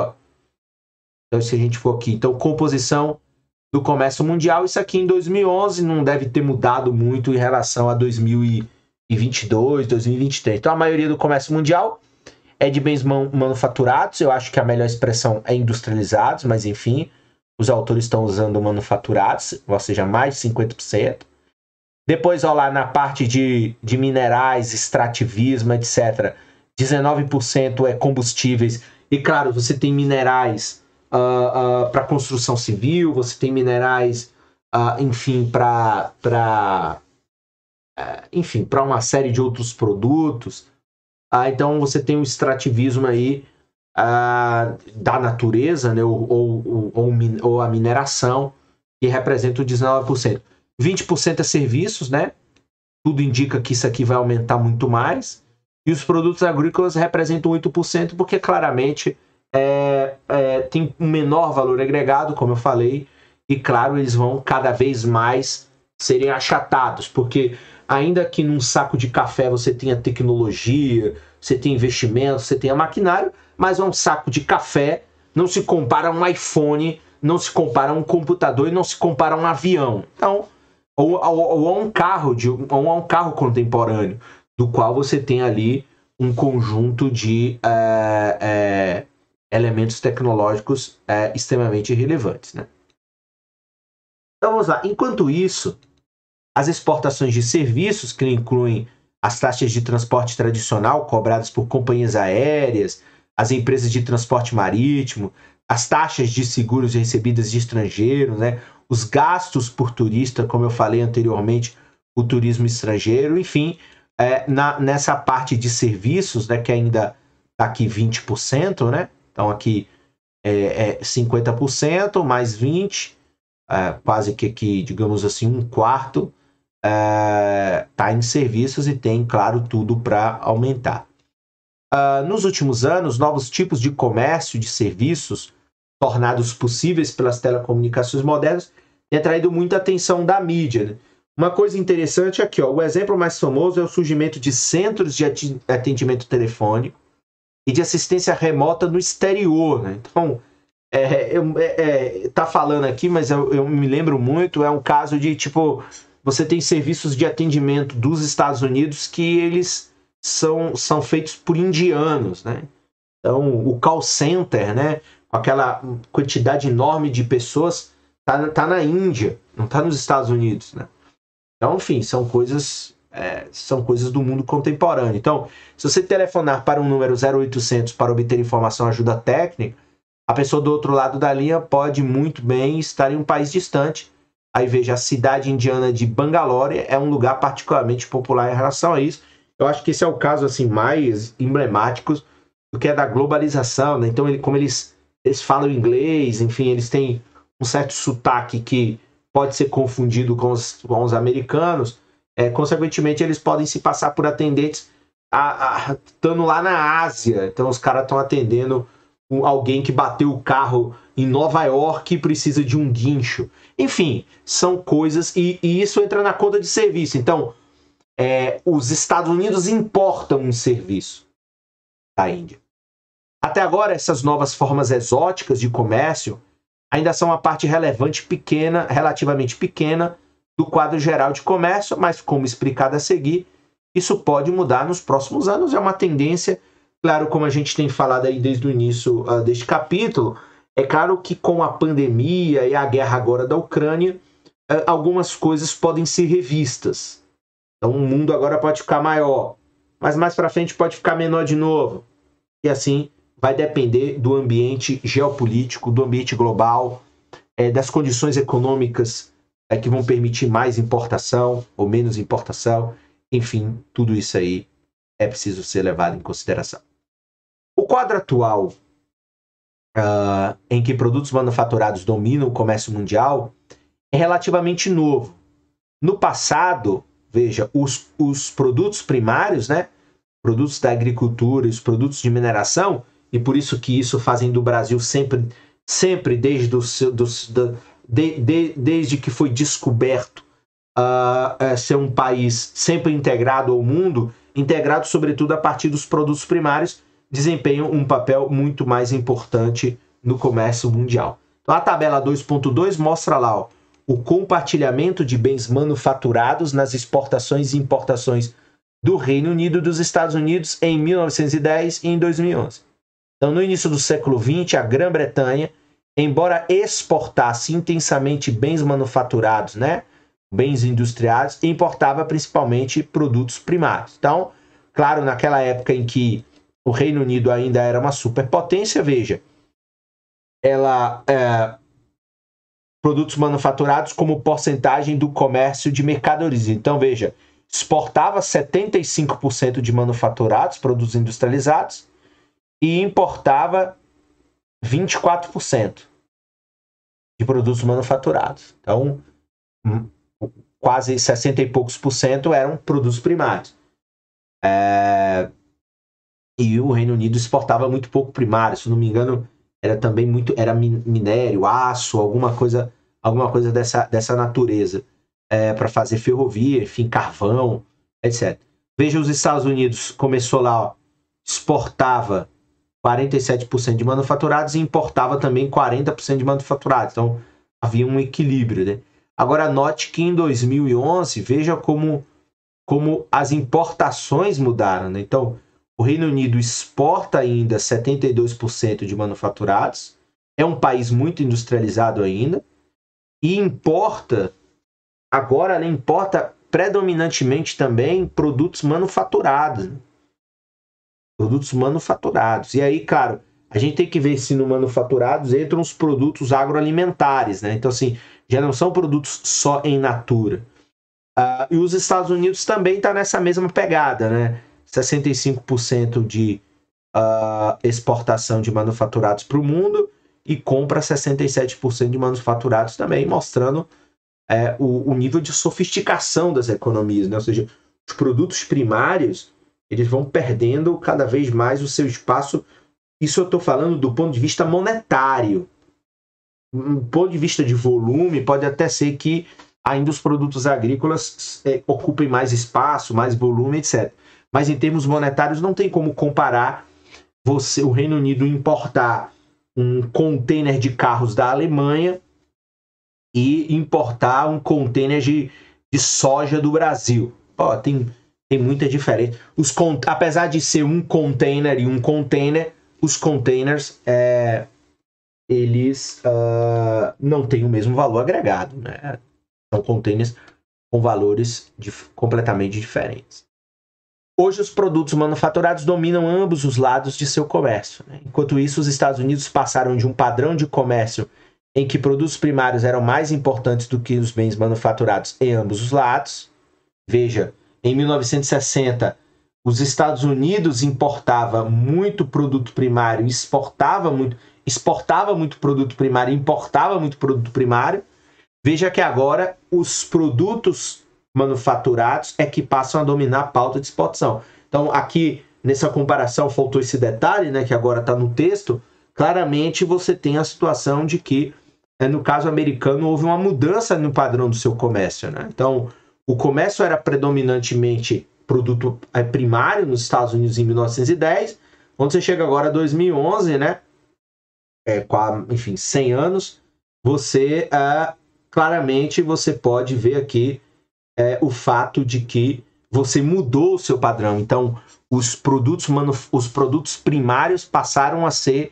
então composição do comércio mundial, isso aqui em 2011 não deve ter mudado muito em relação a 2022, 2023. Então a maioria do comércio mundial é de bens manufaturados. Eu acho que a melhor expressão é industrializados, mas enfim, os autores estão usando manufaturados, ou seja, mais de 50%. Depois, lá na parte de minerais, extrativismo, etc., 19% é combustíveis. E, claro, você tem minerais para construção civil, você tem minerais, enfim, para uma série de outros produtos. Então, você tem o extrativismo aí da natureza, né, ou a mineração, que representa o 19%. 20% é serviços, né? Tudo indica que isso aqui vai aumentar muito mais. E os produtos agrícolas representam 8%, porque claramente tem um menor valor agregado, como eu falei, e claro, eles vão cada vez mais serem achatados, porque ainda que num saco de café você tenha tecnologia, você tem investimento, você tenha maquinário, mas um saco de café não se compara a um iPhone, não se compara a um computador e não se compara a um avião. Então, ou a um carro contemporâneo, do qual você tem ali um conjunto de elementos tecnológicos extremamente relevantes, né? Então vamos lá. Enquanto isso, as exportações de serviços, que incluem as taxas de transporte tradicional cobradas por companhias aéreas, as empresas de transporte marítimo, as taxas de seguros recebidas de estrangeiros, né? Os gastos por turista, como eu falei anteriormente, o turismo estrangeiro, enfim, nessa parte de serviços, né, que ainda está aqui 20%, né? Então aqui 50% mais 20%, quase que aqui, digamos assim, um quarto está em serviços e tem, claro, tudo para aumentar. Nos últimos anos, novos tipos de comércio de serviços tornados possíveis pelas telecomunicações modernas têm atraído muita atenção da mídia, né? Uma coisa interessante aqui, o exemplo mais famoso é o surgimento de centros de atendimento telefônico e de assistência remota no exterior, né? Então, tá falando aqui, mas eu me lembro muito, é um caso de, tipo, você tem serviços de atendimento dos Estados Unidos que eles são feitos por indianos, né? Então, o call center, né, com aquela quantidade enorme de pessoas, tá na Índia, não tá nos Estados Unidos, né? Então, enfim, são coisas do mundo contemporâneo. Então, se você telefonar para um número 0800 para obter informação ou ajuda técnica, a pessoa do outro lado da linha pode muito bem estar em um país distante. Aí veja, a cidade indiana de Bangalore é um lugar particularmente popular em relação a isso. Eu acho que esse é o caso assim, mais emblemático do que é da globalização, né? Então, como eles falam inglês, enfim, eles têm um certo sotaque que pode ser confundido com os americanos, consequentemente eles podem se passar por atendentes estando lá na Ásia. Então os caras estão atendendo alguém que bateu o carro em Nova York e precisa de um guincho. Enfim, são coisas, e isso entra na conta de serviço. Então, os Estados Unidos importam um serviço da Índia. Até agora, essas novas formas exóticas de comércio ainda são uma parte relevante pequena, relativamente pequena, do quadro geral de comércio, mas como explicado a seguir, isso pode mudar nos próximos anos, é uma tendência, claro, como a gente tem falado aí desde o início deste capítulo, é claro que com a pandemia e a guerra agora da Ucrânia, algumas coisas podem ser revistas. Então o mundo agora pode ficar maior, mas mais para frente pode ficar menor de novo. E assim vai depender do ambiente geopolítico, do ambiente global, das condições econômicas que vão permitir mais importação ou menos importação. Enfim, tudo isso aí é preciso ser levado em consideração. O quadro atual em que produtos manufaturados dominam o comércio mundial é relativamente novo. No passado, veja, os produtos primários, né, produtos da agricultura, os produtos de mineração, e por isso que isso fazem do Brasil sempre desde que foi descoberto ser um país sempre integrado ao mundo, integrado sobretudo a partir dos produtos primários, desempenham um papel muito mais importante no comércio mundial. Então a tabela 2.2 mostra lá o compartilhamento de bens manufaturados nas exportações e importações do Reino Unido e dos Estados Unidos em 1910 e em 2011. Então, no início do século XX, a Grã-Bretanha, embora exportasse intensamente bens manufaturados, né, bens industriais, importava principalmente produtos primários. Então, claro, naquela época em que o Reino Unido ainda era uma superpotência, veja, produtos manufaturados como porcentagem do comércio de mercadorias. Então, veja, exportava 75% de manufaturados, produtos industrializados, e importava 24% de produtos manufaturados. Então, quase 60 e poucos por cento eram produtos primários. E o Reino Unido exportava muito pouco primário, se não me engano, era minério, aço, alguma coisa dessa natureza, para fazer ferrovia, enfim, carvão, etc. Veja, os Estados Unidos começou lá, exportava 47% de manufaturados e importava também 40% de manufaturados. Então, havia um equilíbrio, né? Agora, note que em 2011, veja como as importações mudaram, né? Então, o Reino Unido exporta ainda 72% de manufaturados, é um país muito industrializado ainda, e agora ela importa predominantemente também produtos manufaturados, né? Produtos manufaturados. E aí, claro, a gente tem que ver se no manufaturados entram os produtos agroalimentares, né? Então, assim, já não são produtos só em natura. E os Estados Unidos também estão nessa mesma pegada, né? 65% de exportação de manufaturados para o mundo e compra 67% de manufaturados também, mostrando o nível de sofisticação das economias, né? Ou seja, os produtos primários eles vão perdendo cada vez mais o seu espaço. Isso eu estou falando do ponto de vista monetário. Do ponto de vista de volume, pode até ser que ainda os produtos agrícolas ocupem mais espaço, mais volume, etc. Mas em termos monetários não tem como comparar o Reino Unido importar um container de carros da Alemanha e importar um container de soja do Brasil. Tem muita diferença. Apesar de ser um container e um container, os containers eles não têm o mesmo valor agregado, né? São containers com valores completamente diferentes. Hoje, os produtos manufaturados dominam ambos os lados de seu comércio, né? Enquanto isso, os Estados Unidos passaram de um padrão de comércio em que produtos primários eram mais importantes do que os bens manufaturados em ambos os lados. Veja, em 1960, os Estados Unidos importava muito produto primário, exportava muito produto primário, importava muito produto primário. Veja que agora os produtos manufaturados é que passam a dominar a pauta de exportação. Então, aqui, nessa comparação, faltou esse detalhe, né, que agora está no texto. Claramente, você tem a situação de que, no caso americano, houve uma mudança no padrão do seu comércio, né? Então, o comércio era predominantemente produto primário nos Estados Unidos em 1910, quando você chega agora a 2011, né, enfim, 100 anos, você claramente você pode ver aqui o fato de que você mudou o seu padrão. Então, os produtos primários passaram a ser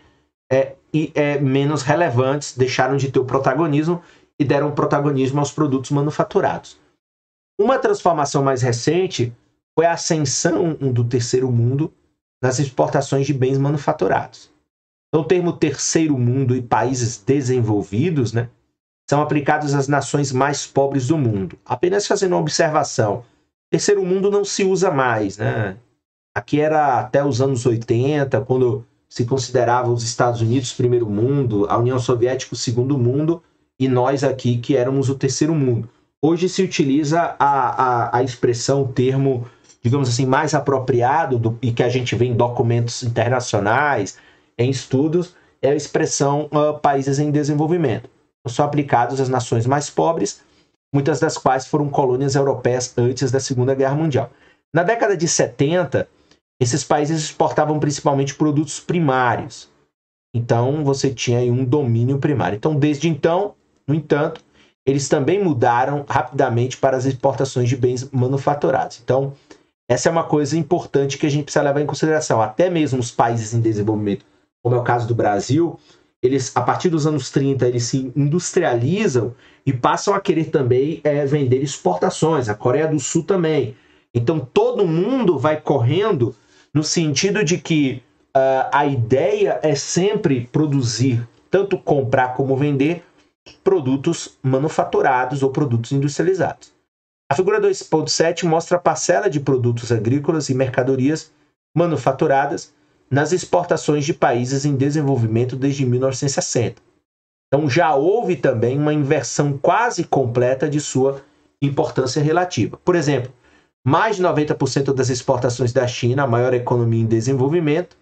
menos relevantes, deixaram de ter o protagonismo e deram protagonismo aos produtos manufaturados. Uma transformação mais recente foi a ascensão do terceiro mundo nas exportações de bens manufaturados. Então, o termo terceiro mundo e países desenvolvidos, né, são aplicados às nações mais pobres do mundo. Apenas fazendo uma observação, terceiro mundo não se usa mais, né? Aqui era até os anos 80, quando se considerava os Estados Unidos primeiro mundo, a União Soviética o segundo mundo, e nós aqui que éramos o terceiro mundo. Hoje se utiliza a expressão, o termo, digamos assim, mais apropriado e que a gente vê em documentos internacionais, em estudos, é a expressão países em desenvolvimento. São aplicados às nações mais pobres, muitas das quais foram colônias europeias antes da Segunda Guerra Mundial. Na década de 70, esses países exportavam principalmente produtos primários. Então, você tinha aí um domínio primário. Então, desde então, no entanto, eles também mudaram rapidamente para as exportações de bens manufaturados. Então, essa é uma coisa importante que a gente precisa levar em consideração. Até mesmo os países em desenvolvimento, como é o caso do Brasil, eles, a partir dos anos 30, eles se industrializam e passam a querer também vender exportações. A Coreia do Sul também. Então, todo mundo vai correndo no sentido de que a ideia é sempre produzir, tanto comprar como vender, produtos manufaturados ou produtos industrializados. A figura 2.7 mostra a parcela de produtos agrícolas e mercadorias manufaturadas nas exportações de países em desenvolvimento desde 1960. Então já houve também uma inversão quase completa de sua importância relativa. Por exemplo, mais de 90% das exportações da China, a maior economia em desenvolvimento,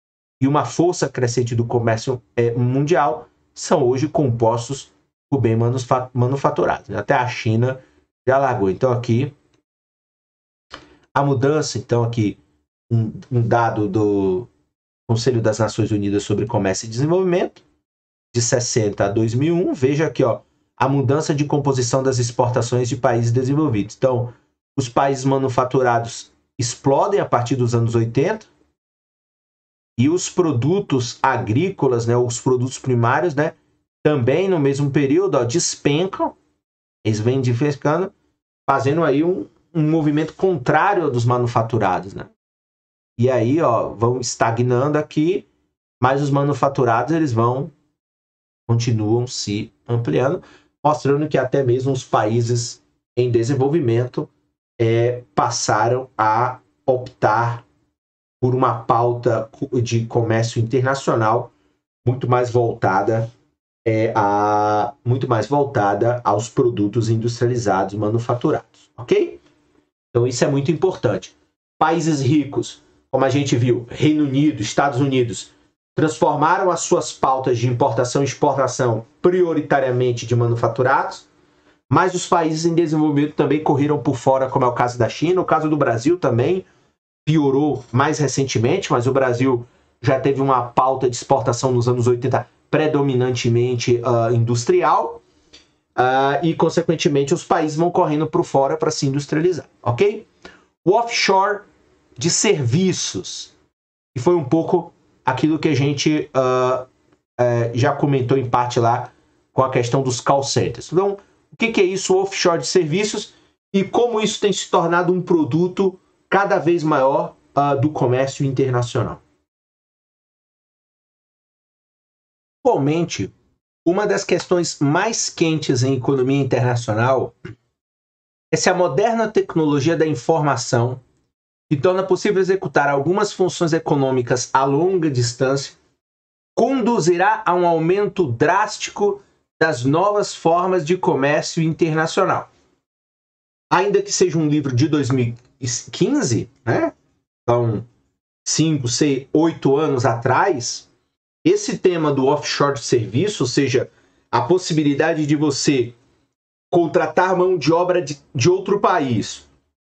e uma força crescente do comércio mundial, são hoje compostos por bens manufaturados. Até a China já largou. Então aqui, a mudança, então aqui, um dado do Conselho das Nações Unidas sobre Comércio e Desenvolvimento, de 60 a 2001, veja aqui, ó, a mudança de composição das exportações de países desenvolvidos. Então, os países manufaturados explodem a partir dos anos 80, e os produtos agrícolas, né, os produtos primários, né, também no mesmo período, ó, despencam, eles vêm despencando, fazendo aí um movimento contrário ao dos manufaturados, né? E aí, ó, vão estagnando aqui, mas os manufaturados eles continuam se ampliando, mostrando que até mesmo os países em desenvolvimento passaram a optar por uma pauta de comércio internacional muito mais voltada aos produtos industrializados manufaturados, ok? Então isso é muito importante. Países ricos, como a gente viu, Reino Unido, Estados Unidos, transformaram as suas pautas de importação e exportação prioritariamente de manufaturados, mas os países em desenvolvimento também correram por fora, como é o caso da China. O caso do Brasil também piorou mais recentemente, mas o Brasil já teve uma pauta de exportação nos anos 80 predominantemente industrial, e, consequentemente, os países vão correndo por fora para se industrializar, ok? O offshore de serviços, que foi um pouco aquilo que a gente já comentou em parte lá com a questão dos call centers. Então, o que é isso, offshore de serviços, e como isso tem se tornado um produto cada vez maior do comércio internacional? Atualmente, uma das questões mais quentes em economia internacional é se a moderna tecnologia da informação, que torna possível executar algumas funções econômicas a longa distância, conduzirá a um aumento drástico das novas formas de comércio internacional. Ainda que seja um livro de 2015, né? Então, 5, 6, 8 anos atrás, esse tema do offshore de serviço, ou seja, a possibilidade de você contratar mão de obra de outro país,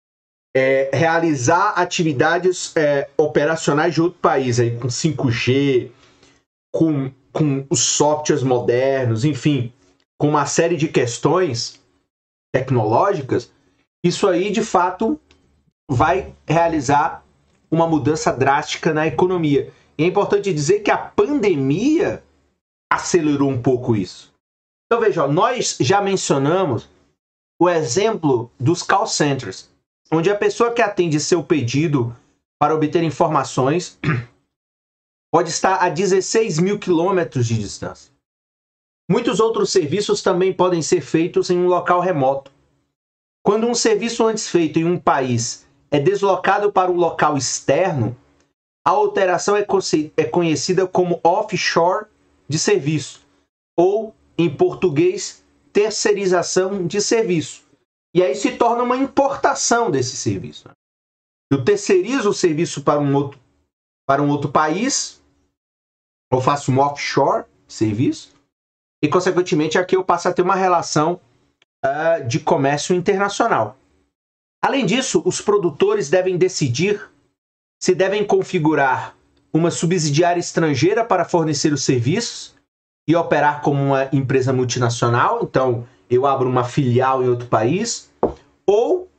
realizar atividades operacionais de outro país, aí, com 5G, com os softwares modernos, enfim, com uma série de questões tecnológicas, isso aí, de fato, vai realizar uma mudança drástica na economia. E é importante dizer que a pandemia acelerou um pouco isso. Então, veja, nós já mencionamos o exemplo dos call centers, onde a pessoa que atende seu pedido para obter informações pode estar a 16 mil quilômetros de distância. Muitos outros serviços também podem ser feitos em um local remoto. Quando um serviço antes feito em um país é deslocado para um local externo, a alteração é conhecida como offshore de serviço, ou, em português, terceirização de serviço. E aí se torna uma importação desse serviço. Eu terceirizo o serviço para um outro país, eu faço um offshore de serviço, e, consequentemente, aqui eu passo a ter uma relação de comércio internacional. Além disso, os produtores devem decidir se devem configurar uma subsidiária estrangeira para fornecer os serviços e operar como uma empresa multinacional, então eu abro uma filial em outro país, ou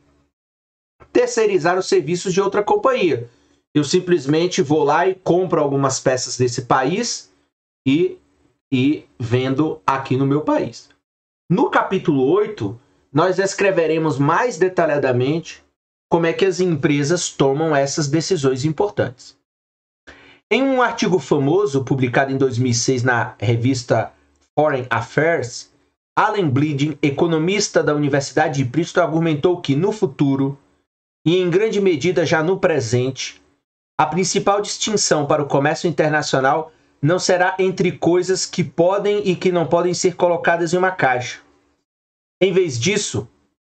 terceirizar os serviços de outra companhia. Eu simplesmente vou lá e compro algumas peças desse país e vendo aqui no meu país. No capítulo 8, nós descreveremos mais detalhadamente como é que as empresas tomam essas decisões importantes. Em um artigo famoso, publicado em 2006 na revista Foreign Affairs, Alan Bleeding, economista da Universidade de Princeton, argumentou que, no futuro, e em grande medida já no presente, a principal distinção para o comércio internacional não será entre coisas que podem e que não podem ser colocadas em uma caixa. Em vez disso,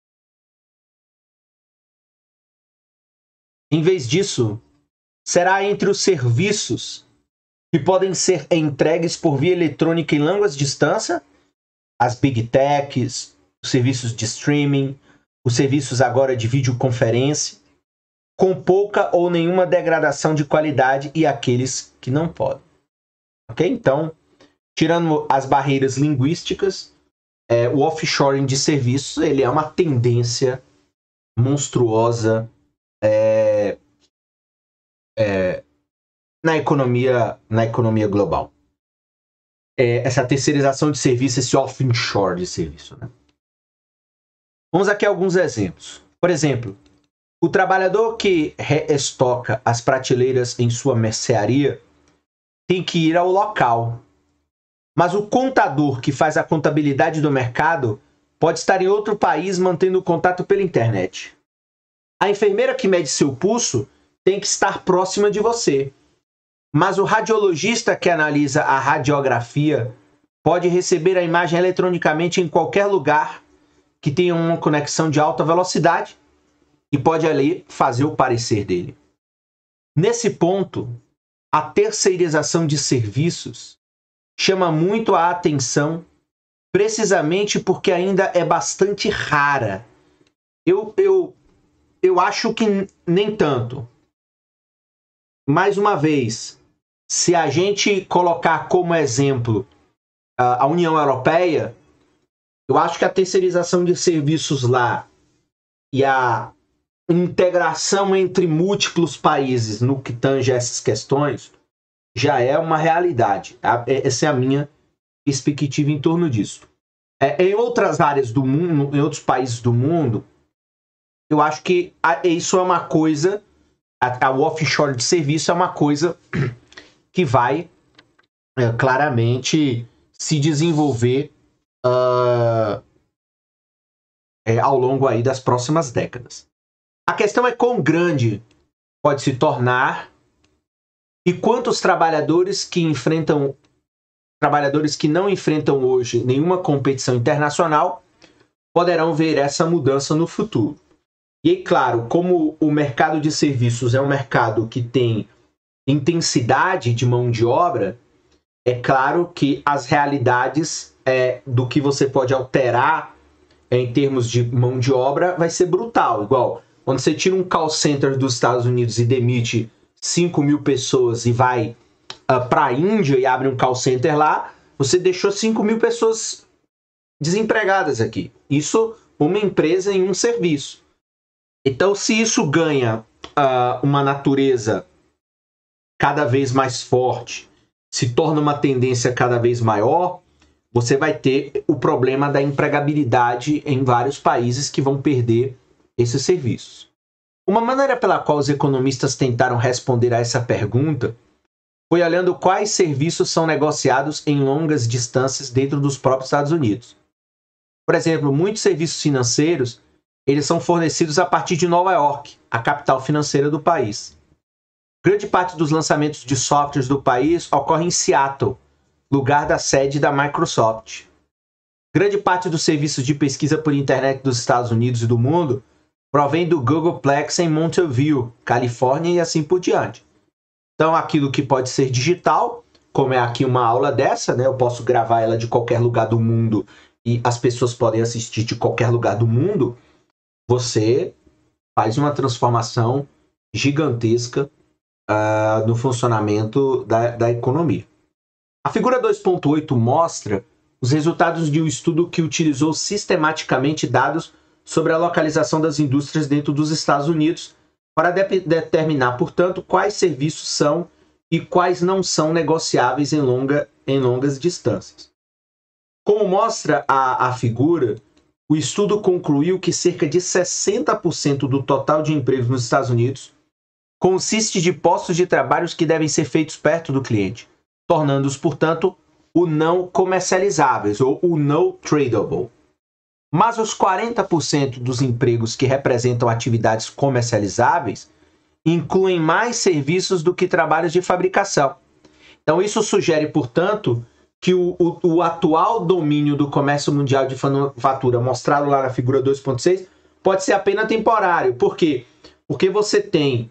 será entre os serviços que podem ser entregues por via eletrônica em longas distâncias, as big techs, os serviços de streaming, os serviços agora de videoconferência, com pouca ou nenhuma degradação de qualidade, e aqueles que não podem. Ok? Então, tirando as barreiras linguísticas, o offshoring de serviços ele é uma tendência monstruosa na economia global. Essa terceirização de serviço, esse offshore de serviço. Né? Vamos aqui a alguns exemplos. Por exemplo, o trabalhador que reestoca as prateleiras em sua mercearia tem que ir ao local. Mas o contador que faz a contabilidade do mercado pode estar em outro país mantendo o contato pela internet. A enfermeira que mede seu pulso tem que estar próxima de você. Mas o radiologista que analisa a radiografia pode receber a imagem eletronicamente em qualquer lugar que tenha uma conexão de alta velocidade e pode ali fazer o parecer dele. Nesse ponto, a terceirização de serviços chama muito a atenção precisamente porque ainda é bastante rara. Eu acho que nem tanto. Mais uma vez, se a gente colocar como exemplo a União Europeia, eu acho que a terceirização de serviços lá e a integração entre múltiplos países no que tange essas questões já é uma realidade. Essa é a minha perspectiva em torno disso. Em outras áreas do mundo, em outros países do mundo, eu acho que isso é uma coisa, o offshore de serviço é uma coisa que vai claramente se desenvolver ao longo aí das próximas décadas. A questão é quão grande pode se tornar e quantos trabalhadores que não enfrentam hoje nenhuma competição internacional poderão ver essa mudança no futuro. E, claro, como o mercado de serviços é um mercado que tem intensidade de mão de obra, é claro que as realidades do que você pode alterar em termos de mão de obra, vai ser brutal. Igual, quando você tira um call center dos Estados Unidos e demite 5.000 pessoas e vai para a Índia e abre um call center lá, você deixou 5.000 pessoas desempregadas aqui. Isso, uma empresa em um serviço. Então, se isso ganha uma natureza cada vez mais forte, se torna uma tendência cada vez maior, você vai ter o problema da empregabilidade em vários países que vão perder esses serviços. Uma maneira pela qual os economistas tentaram responder a essa pergunta foi olhando quais serviços são negociados em longas distâncias dentro dos próprios Estados Unidos. Por exemplo, muitos serviços financeiros, eles são fornecidos a partir de Nova York, a capital financeira do país. Grande parte dos lançamentos de softwares do país ocorre em Seattle, lugar da sede da Microsoft. Grande parte dos serviços de pesquisa por internet dos Estados Unidos e do mundo provém do Googleplex em Mountain View, Califórnia e assim por diante. Então, aquilo que pode ser digital, como é aqui uma aula dessa, né? Eu posso gravar ela de qualquer lugar do mundo e as pessoas podem assistir de qualquer lugar do mundo, você faz uma transformação gigantesca no funcionamento da economia. A figura 2.8 mostra os resultados de um estudo que utilizou sistematicamente dados sobre a localização das indústrias dentro dos Estados Unidos para determinar, portanto, quais serviços são e quais não são negociáveis em longas distâncias. Como mostra a figura, o estudo concluiu que cerca de 60% do total de empregos nos Estados Unidos consiste de postos de trabalho que devem ser feitos perto do cliente, tornando-os, portanto, o não comercializáveis ou o no tradable. Mas os 40% dos empregos que representam atividades comercializáveis incluem mais serviços do que trabalhos de fabricação. Então isso sugere, portanto, que o atual domínio do comércio mundial de manufatura, mostrado lá na figura 2.6, pode ser apenas temporário. Por quê? Porque você tem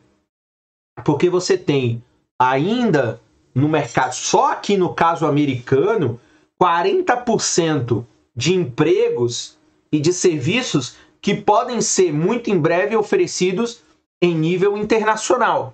ainda no mercado, só aqui no caso americano, 40% de empregos e de serviços que podem ser muito em breve oferecidos em nível internacional.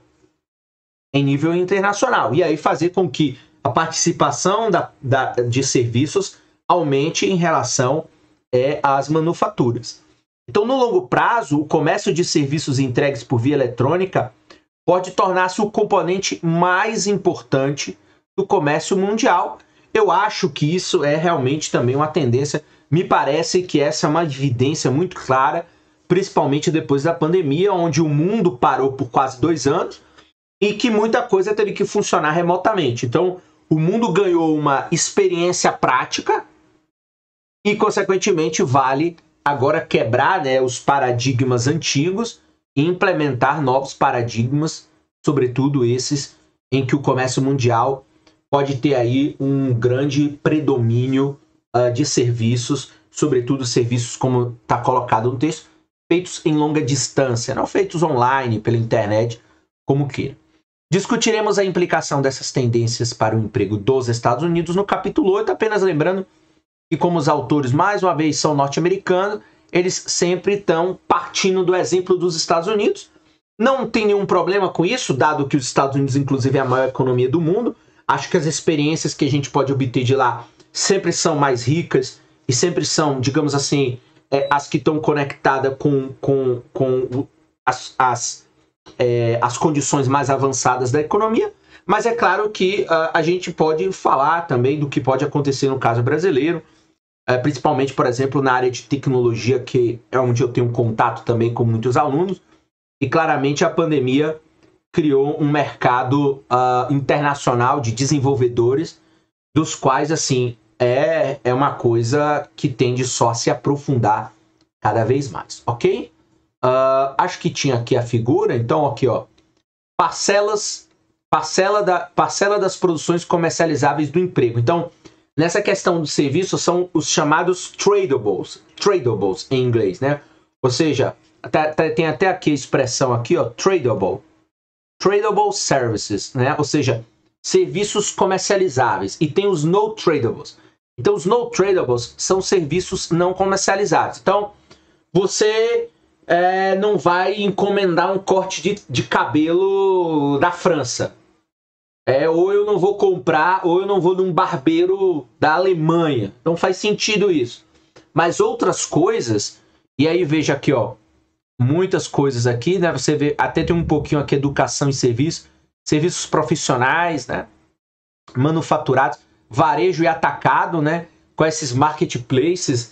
E aí fazer com que a participação de serviços aumente em relação às manufaturas. Então, no longo prazo, o comércio de serviços entregues por via eletrônica pode tornar-se o componente mais importante do comércio mundial. Eu acho que isso é realmente também uma tendência. Me parece que essa é uma evidência muito clara, principalmente depois da pandemia, onde o mundo parou por quase 2 anos e que muita coisa teve que funcionar remotamente. Então, o mundo ganhou uma experiência prática e, consequentemente, vale agora quebrar, né, os paradigmas antigos e implementar novos paradigmas, sobretudo esses em que o comércio mundial pode ter aí um grande predomínio de serviços, sobretudo serviços, como está colocado no texto, feitos em longa distância, não feitos online, pela internet, como queira. Discutiremos a implicação dessas tendências para o emprego dos Estados Unidos no capítulo 8, apenas lembrando que, como os autores, mais uma vez, são norte-americanos, eles sempre estão partindo do exemplo dos Estados Unidos. Não tem nenhum problema com isso, dado que os Estados Unidos, inclusive, é a maior economia do mundo. Acho que as experiências que a gente pode obter de lá sempre são mais ricas e sempre são, digamos assim, as que estão conectadas com as condições mais avançadas da economia. Mas é claro que a gente pode falar também do que pode acontecer no caso brasileiro, principalmente, por exemplo, na área de tecnologia, que é onde eu tenho contato também com muitos alunos, e claramente a pandemia criou um mercado internacional de desenvolvedores, dos quais, assim, é uma coisa que tende só a se aprofundar cada vez mais, ok? Acho que tinha aqui a figura, então aqui, ó, parcela das produções comercializáveis do emprego. Então, nessa questão do serviço, são os chamados tradables em inglês, né? Ou seja, tem até aqui a expressão aqui, ó, tradable services, né? Ou seja, serviços comercializáveis. E tem os no tradables. Então, os no tradables são serviços não comercializados. Então, você não vai encomendar um corte de cabelo da França. Ou eu não vou comprar, ou eu não vou num barbeiro da Alemanha. Não faz sentido isso. Mas outras coisas, e aí veja aqui, ó, muitas coisas aqui, né? Você vê, até tem um pouquinho aqui, educação e serviços profissionais, né? Manufaturados, varejo e atacado, né? Com esses marketplaces,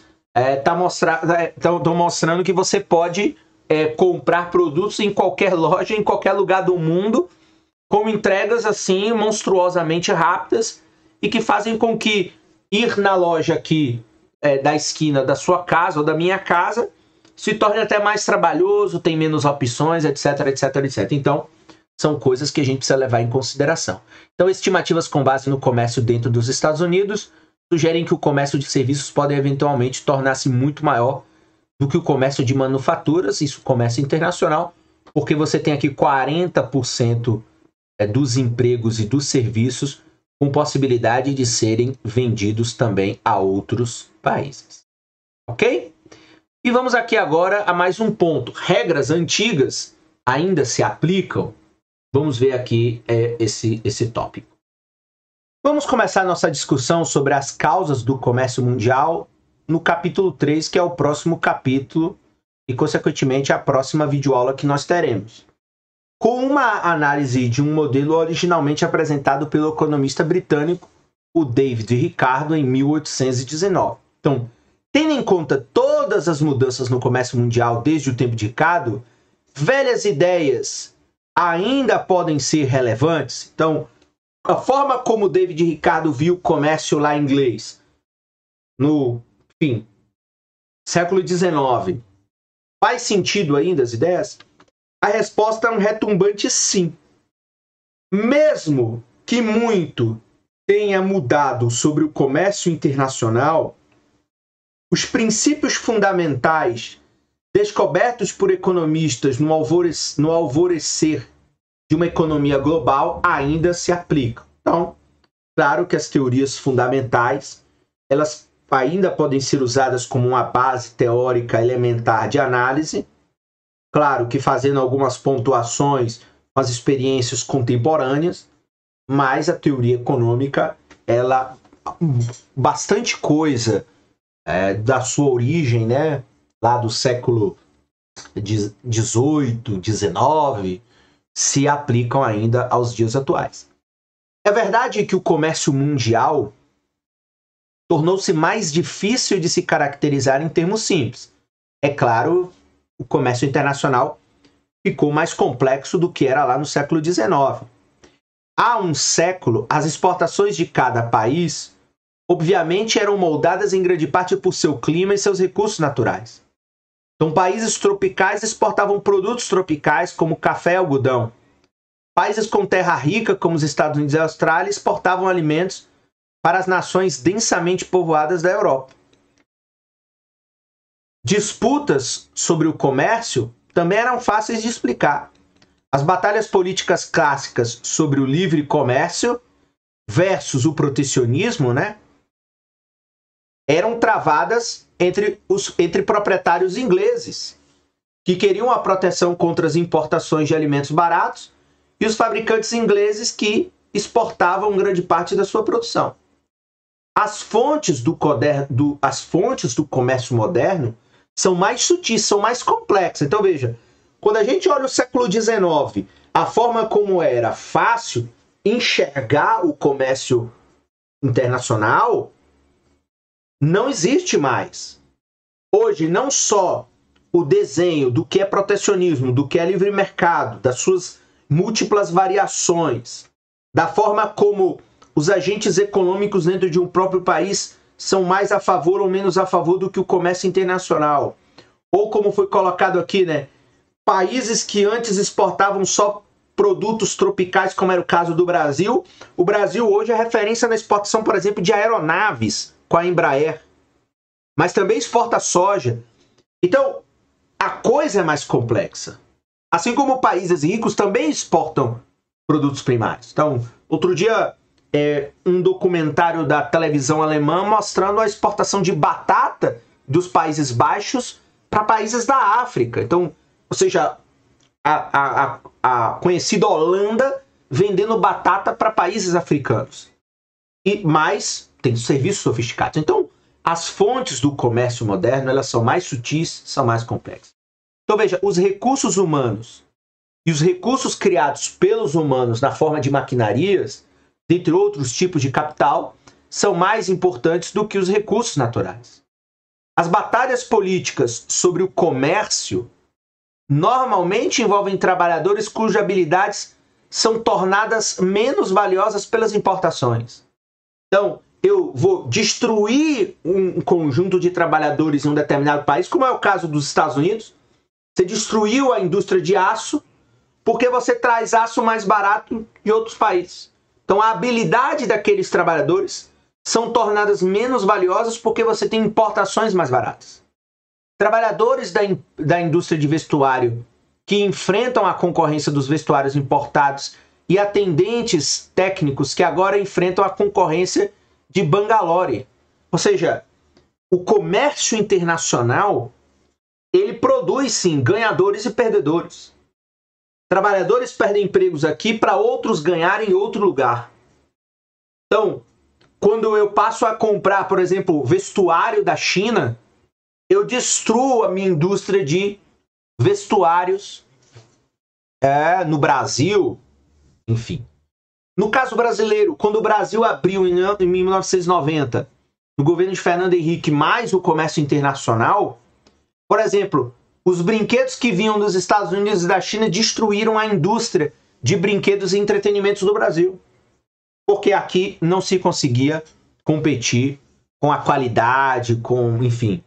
estão mostrando que você pode comprar produtos em qualquer loja, em qualquer lugar do mundo, com entregas assim monstruosamente rápidas e que fazem com que ir na loja aqui da esquina da sua casa ou da minha casa se torne até mais trabalhoso, tem menos opções, etc, etc, etc. Então, são coisas que a gente precisa levar em consideração. Então, estimativas com base no comércio dentro dos Estados Unidos sugerem que o comércio de serviços pode eventualmente tornar-se muito maior do que o comércio de manufaturas, isso comércio internacional, porque você tem aqui 40% dos empregos e dos serviços com possibilidade de serem vendidos também a outros países. Ok? E vamos aqui agora a mais um ponto. Regras antigas ainda se aplicam? Vamos ver aqui esse tópico. Vamos começar nossa discussão sobre as causas do comércio mundial no capítulo 3, que é o próximo capítulo e, consequentemente, a próxima videoaula que nós teremos. Com uma análise de um modelo originalmente apresentado pelo economista britânico, o David Ricardo, em 1819. Então, tendo em conta todas as mudanças no comércio mundial desde o tempo de Ricardo, velhas ideias ainda podem ser relevantes. Então, a forma como David Ricardo viu o comércio lá inglês no século XIX, faz sentido ainda as ideias? A resposta é um retumbante sim. Mesmo que muito tenha mudado sobre o comércio internacional, os princípios fundamentais descobertos por economistas no alvorecer de uma economia global ainda se aplicam. Então, claro que as teorias fundamentais, elas ainda podem ser usadas como uma base teórica elementar de análise, claro que fazendo algumas pontuações com as experiências contemporâneas, mas a teoria econômica, ela bastante coisa da sua origem, né, lá do século XVIII, XIX, se aplicam ainda aos dias atuais. É verdade que o comércio mundial tornou-se mais difícil de se caracterizar em termos simples. É claro, o comércio internacional ficou mais complexo do que era lá no século XIX. Há um século, as exportações de cada país, obviamente, eram moldadas em grande parte por seu clima e seus recursos naturais. Então, países tropicais exportavam produtos tropicais, como café e algodão. Países com terra rica, como os Estados Unidos e a Austrália, exportavam alimentos para as nações densamente povoadas da Europa. Disputas sobre o comércio também eram fáceis de explicar. As batalhas políticas clássicas sobre o livre comércio versus o protecionismo, né, eram travadas entre proprietários ingleses, que queriam a proteção contra as importações de alimentos baratos, e os fabricantes ingleses que exportavam grande parte da sua produção. As fontes do comércio moderno são mais sutis, são mais complexas. Então veja, quando a gente olha o século XIX, a forma como era fácil enxergar o comércio internacional não existe mais. Hoje, não só o desenho do que é protecionismo, do que é livre mercado, das suas múltiplas variações, da forma como os agentes econômicos dentro de um próprio país são mais a favor ou menos a favor do que o comércio internacional. Ou como foi colocado aqui, né? Países que antes exportavam só produtos tropicais, como era o caso do Brasil. O Brasil hoje é referência na exportação, por exemplo, de aeronaves com a Embraer. Mas também exporta soja. Então, a coisa é mais complexa. Assim como países ricos também exportam produtos primários. Então, outro dia um documentário da televisão alemã mostrando a exportação de batata dos Países Baixos para países da África. Então, ou seja, a conhecida Holanda vendendo batata para países africanos. E mais, tem serviços sofisticados. Então, as fontes do comércio moderno, elas são mais sutis, são mais complexas. Então, veja, os recursos humanos e os recursos criados pelos humanos na forma de maquinarias, dentre outros tipos de capital, são mais importantes do que os recursos naturais. As batalhas políticas sobre o comércio normalmente envolvem trabalhadores cujas habilidades são tornadas menos valiosas pelas importações. Então, eu vou destruir um conjunto de trabalhadores em um determinado país, como é o caso dos Estados Unidos. Você destruiu a indústria de aço porque você traz aço mais barato de outros países. Então, a habilidade daqueles trabalhadores são tornadas menos valiosas porque você tem importações mais baratas. Trabalhadores da indústria de vestuário que enfrentam a concorrência dos vestuários importados e atendentes técnicos que agora enfrentam a concorrência de Bangalore. Ou seja, o comércio internacional, ele produz sim ganhadores e perdedores. Trabalhadores perdem empregos aqui para outros ganharem em outro lugar. Então, quando eu passo a comprar, por exemplo, vestuário da China, eu destruo a minha indústria de vestuários no Brasil, enfim. No caso brasileiro, quando o Brasil abriu em 1990, no governo de Fernando Henrique, mais o comércio internacional, por exemplo, os brinquedos que vinham dos Estados Unidos e da China destruíram a indústria de brinquedos e entretenimentos do Brasil. Porque aqui não se conseguia competir com a qualidade, enfim,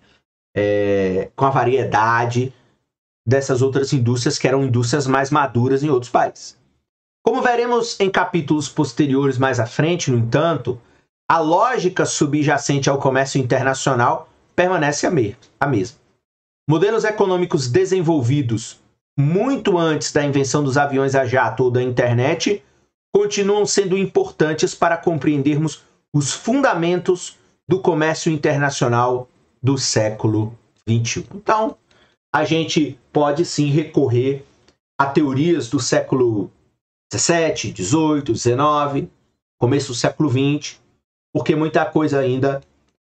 com a variedade dessas outras indústrias que eram indústrias mais maduras em outros países. Como veremos em capítulos posteriores mais à frente, no entanto, a lógica subjacente ao comércio internacional permanece a mesma. Modelos econômicos desenvolvidos muito antes da invenção dos aviões a jato ou da internet continuam sendo importantes para compreendermos os fundamentos do comércio internacional do século XXI. Então, a gente pode sim recorrer a teorias do século XVII, XVIII, XIX, começo do século XX, porque muita coisa ainda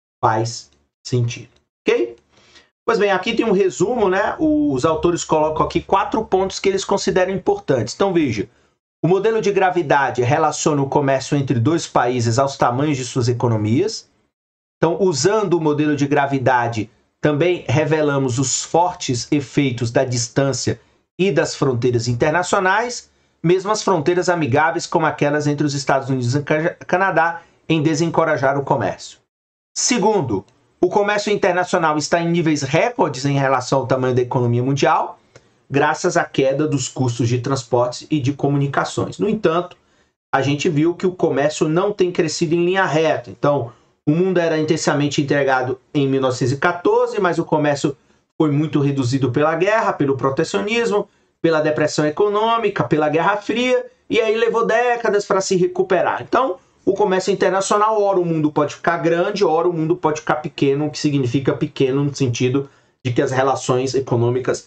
faz sentido. Ok? Pois bem, aqui tem um resumo, né? Os autores colocam aqui 4 pontos que eles consideram importantes. Então, veja. O modelo de gravidade relaciona o comércio entre dois países aos tamanhos de suas economias. Então, usando o modelo de gravidade, também revelamos os fortes efeitos da distância e das fronteiras internacionais, mesmo as fronteiras amigáveis como aquelas entre os Estados Unidos e o Canadá, em desencorajar o comércio. Segundo, o comércio internacional está em níveis recordes em relação ao tamanho da economia mundial, graças à queda dos custos de transportes e de comunicações. No entanto, a gente viu que o comércio não tem crescido em linha reta. Então, o mundo era intensamente integrado em 1914, mas o comércio foi muito reduzido pela guerra, pelo protecionismo, pela depressão econômica, pela Guerra Fria, e aí levou décadas para se recuperar. Então, o comércio internacional, ora o mundo pode ficar grande, ora o mundo pode ficar pequeno, o que significa pequeno no sentido de que as relações econômicas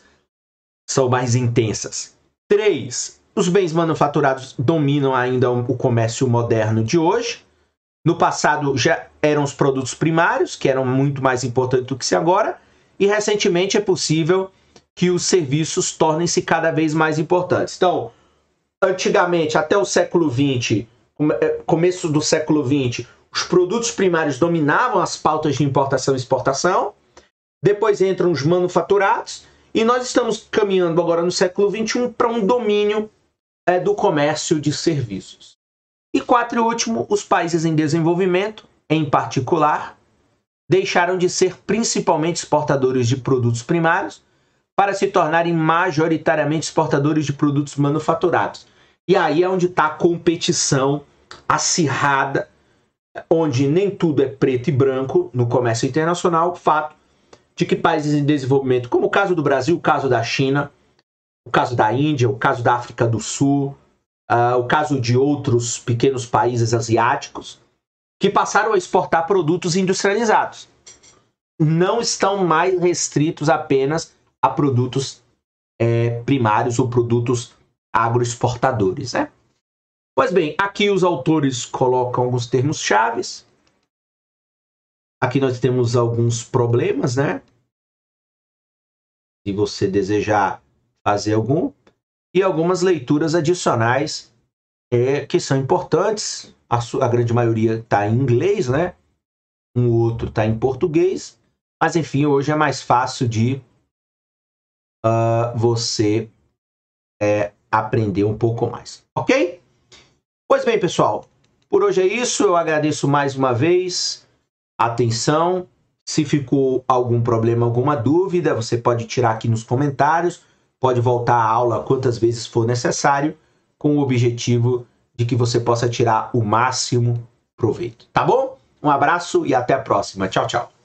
são mais intensas. 3. Os bens manufaturados dominam ainda o comércio moderno de hoje. No passado já eram os produtos primários, que eram muito mais importantes do que se agora, e recentemente é possível que os serviços tornem-se cada vez mais importantes. Então, antigamente, até o século XX, começo do século XX, os produtos primários dominavam as pautas de importação e exportação, depois entram os manufaturados, e nós estamos caminhando agora no século XXI para um domínio do comércio de serviços. E 4 e último, os países em desenvolvimento, em particular, deixaram de ser principalmente exportadores de produtos primários para se tornarem majoritariamente exportadores de produtos manufaturados. E aí é onde está a competição acirrada, onde nem tudo é preto e branco no comércio internacional, o fato de que países em desenvolvimento, como o caso do Brasil, o caso da China, o caso da Índia, o caso da África do Sul, o caso de outros pequenos países asiáticos que passaram a exportar produtos industrializados. Não estão mais restritos apenas a produtos primários ou produtos agroexportadores, né? Pois bem, aqui os autores colocam alguns termos chaves. Aqui nós temos alguns problemas, né? Se você desejar fazer algum. E algumas leituras adicionais que são importantes. A grande maioria está em inglês, né? Um outro está em português. Mas, enfim, hoje é mais fácil de você aprender um pouco mais. Ok? Pois bem, pessoal. Por hoje é isso. Eu agradeço mais uma vez a atenção. Se ficou algum problema, alguma dúvida, você pode tirar aqui nos comentários. Pode voltar à aula quantas vezes for necessário, com o objetivo de que você possa tirar o máximo proveito. Tá bom? Um abraço e até a próxima. Tchau, tchau.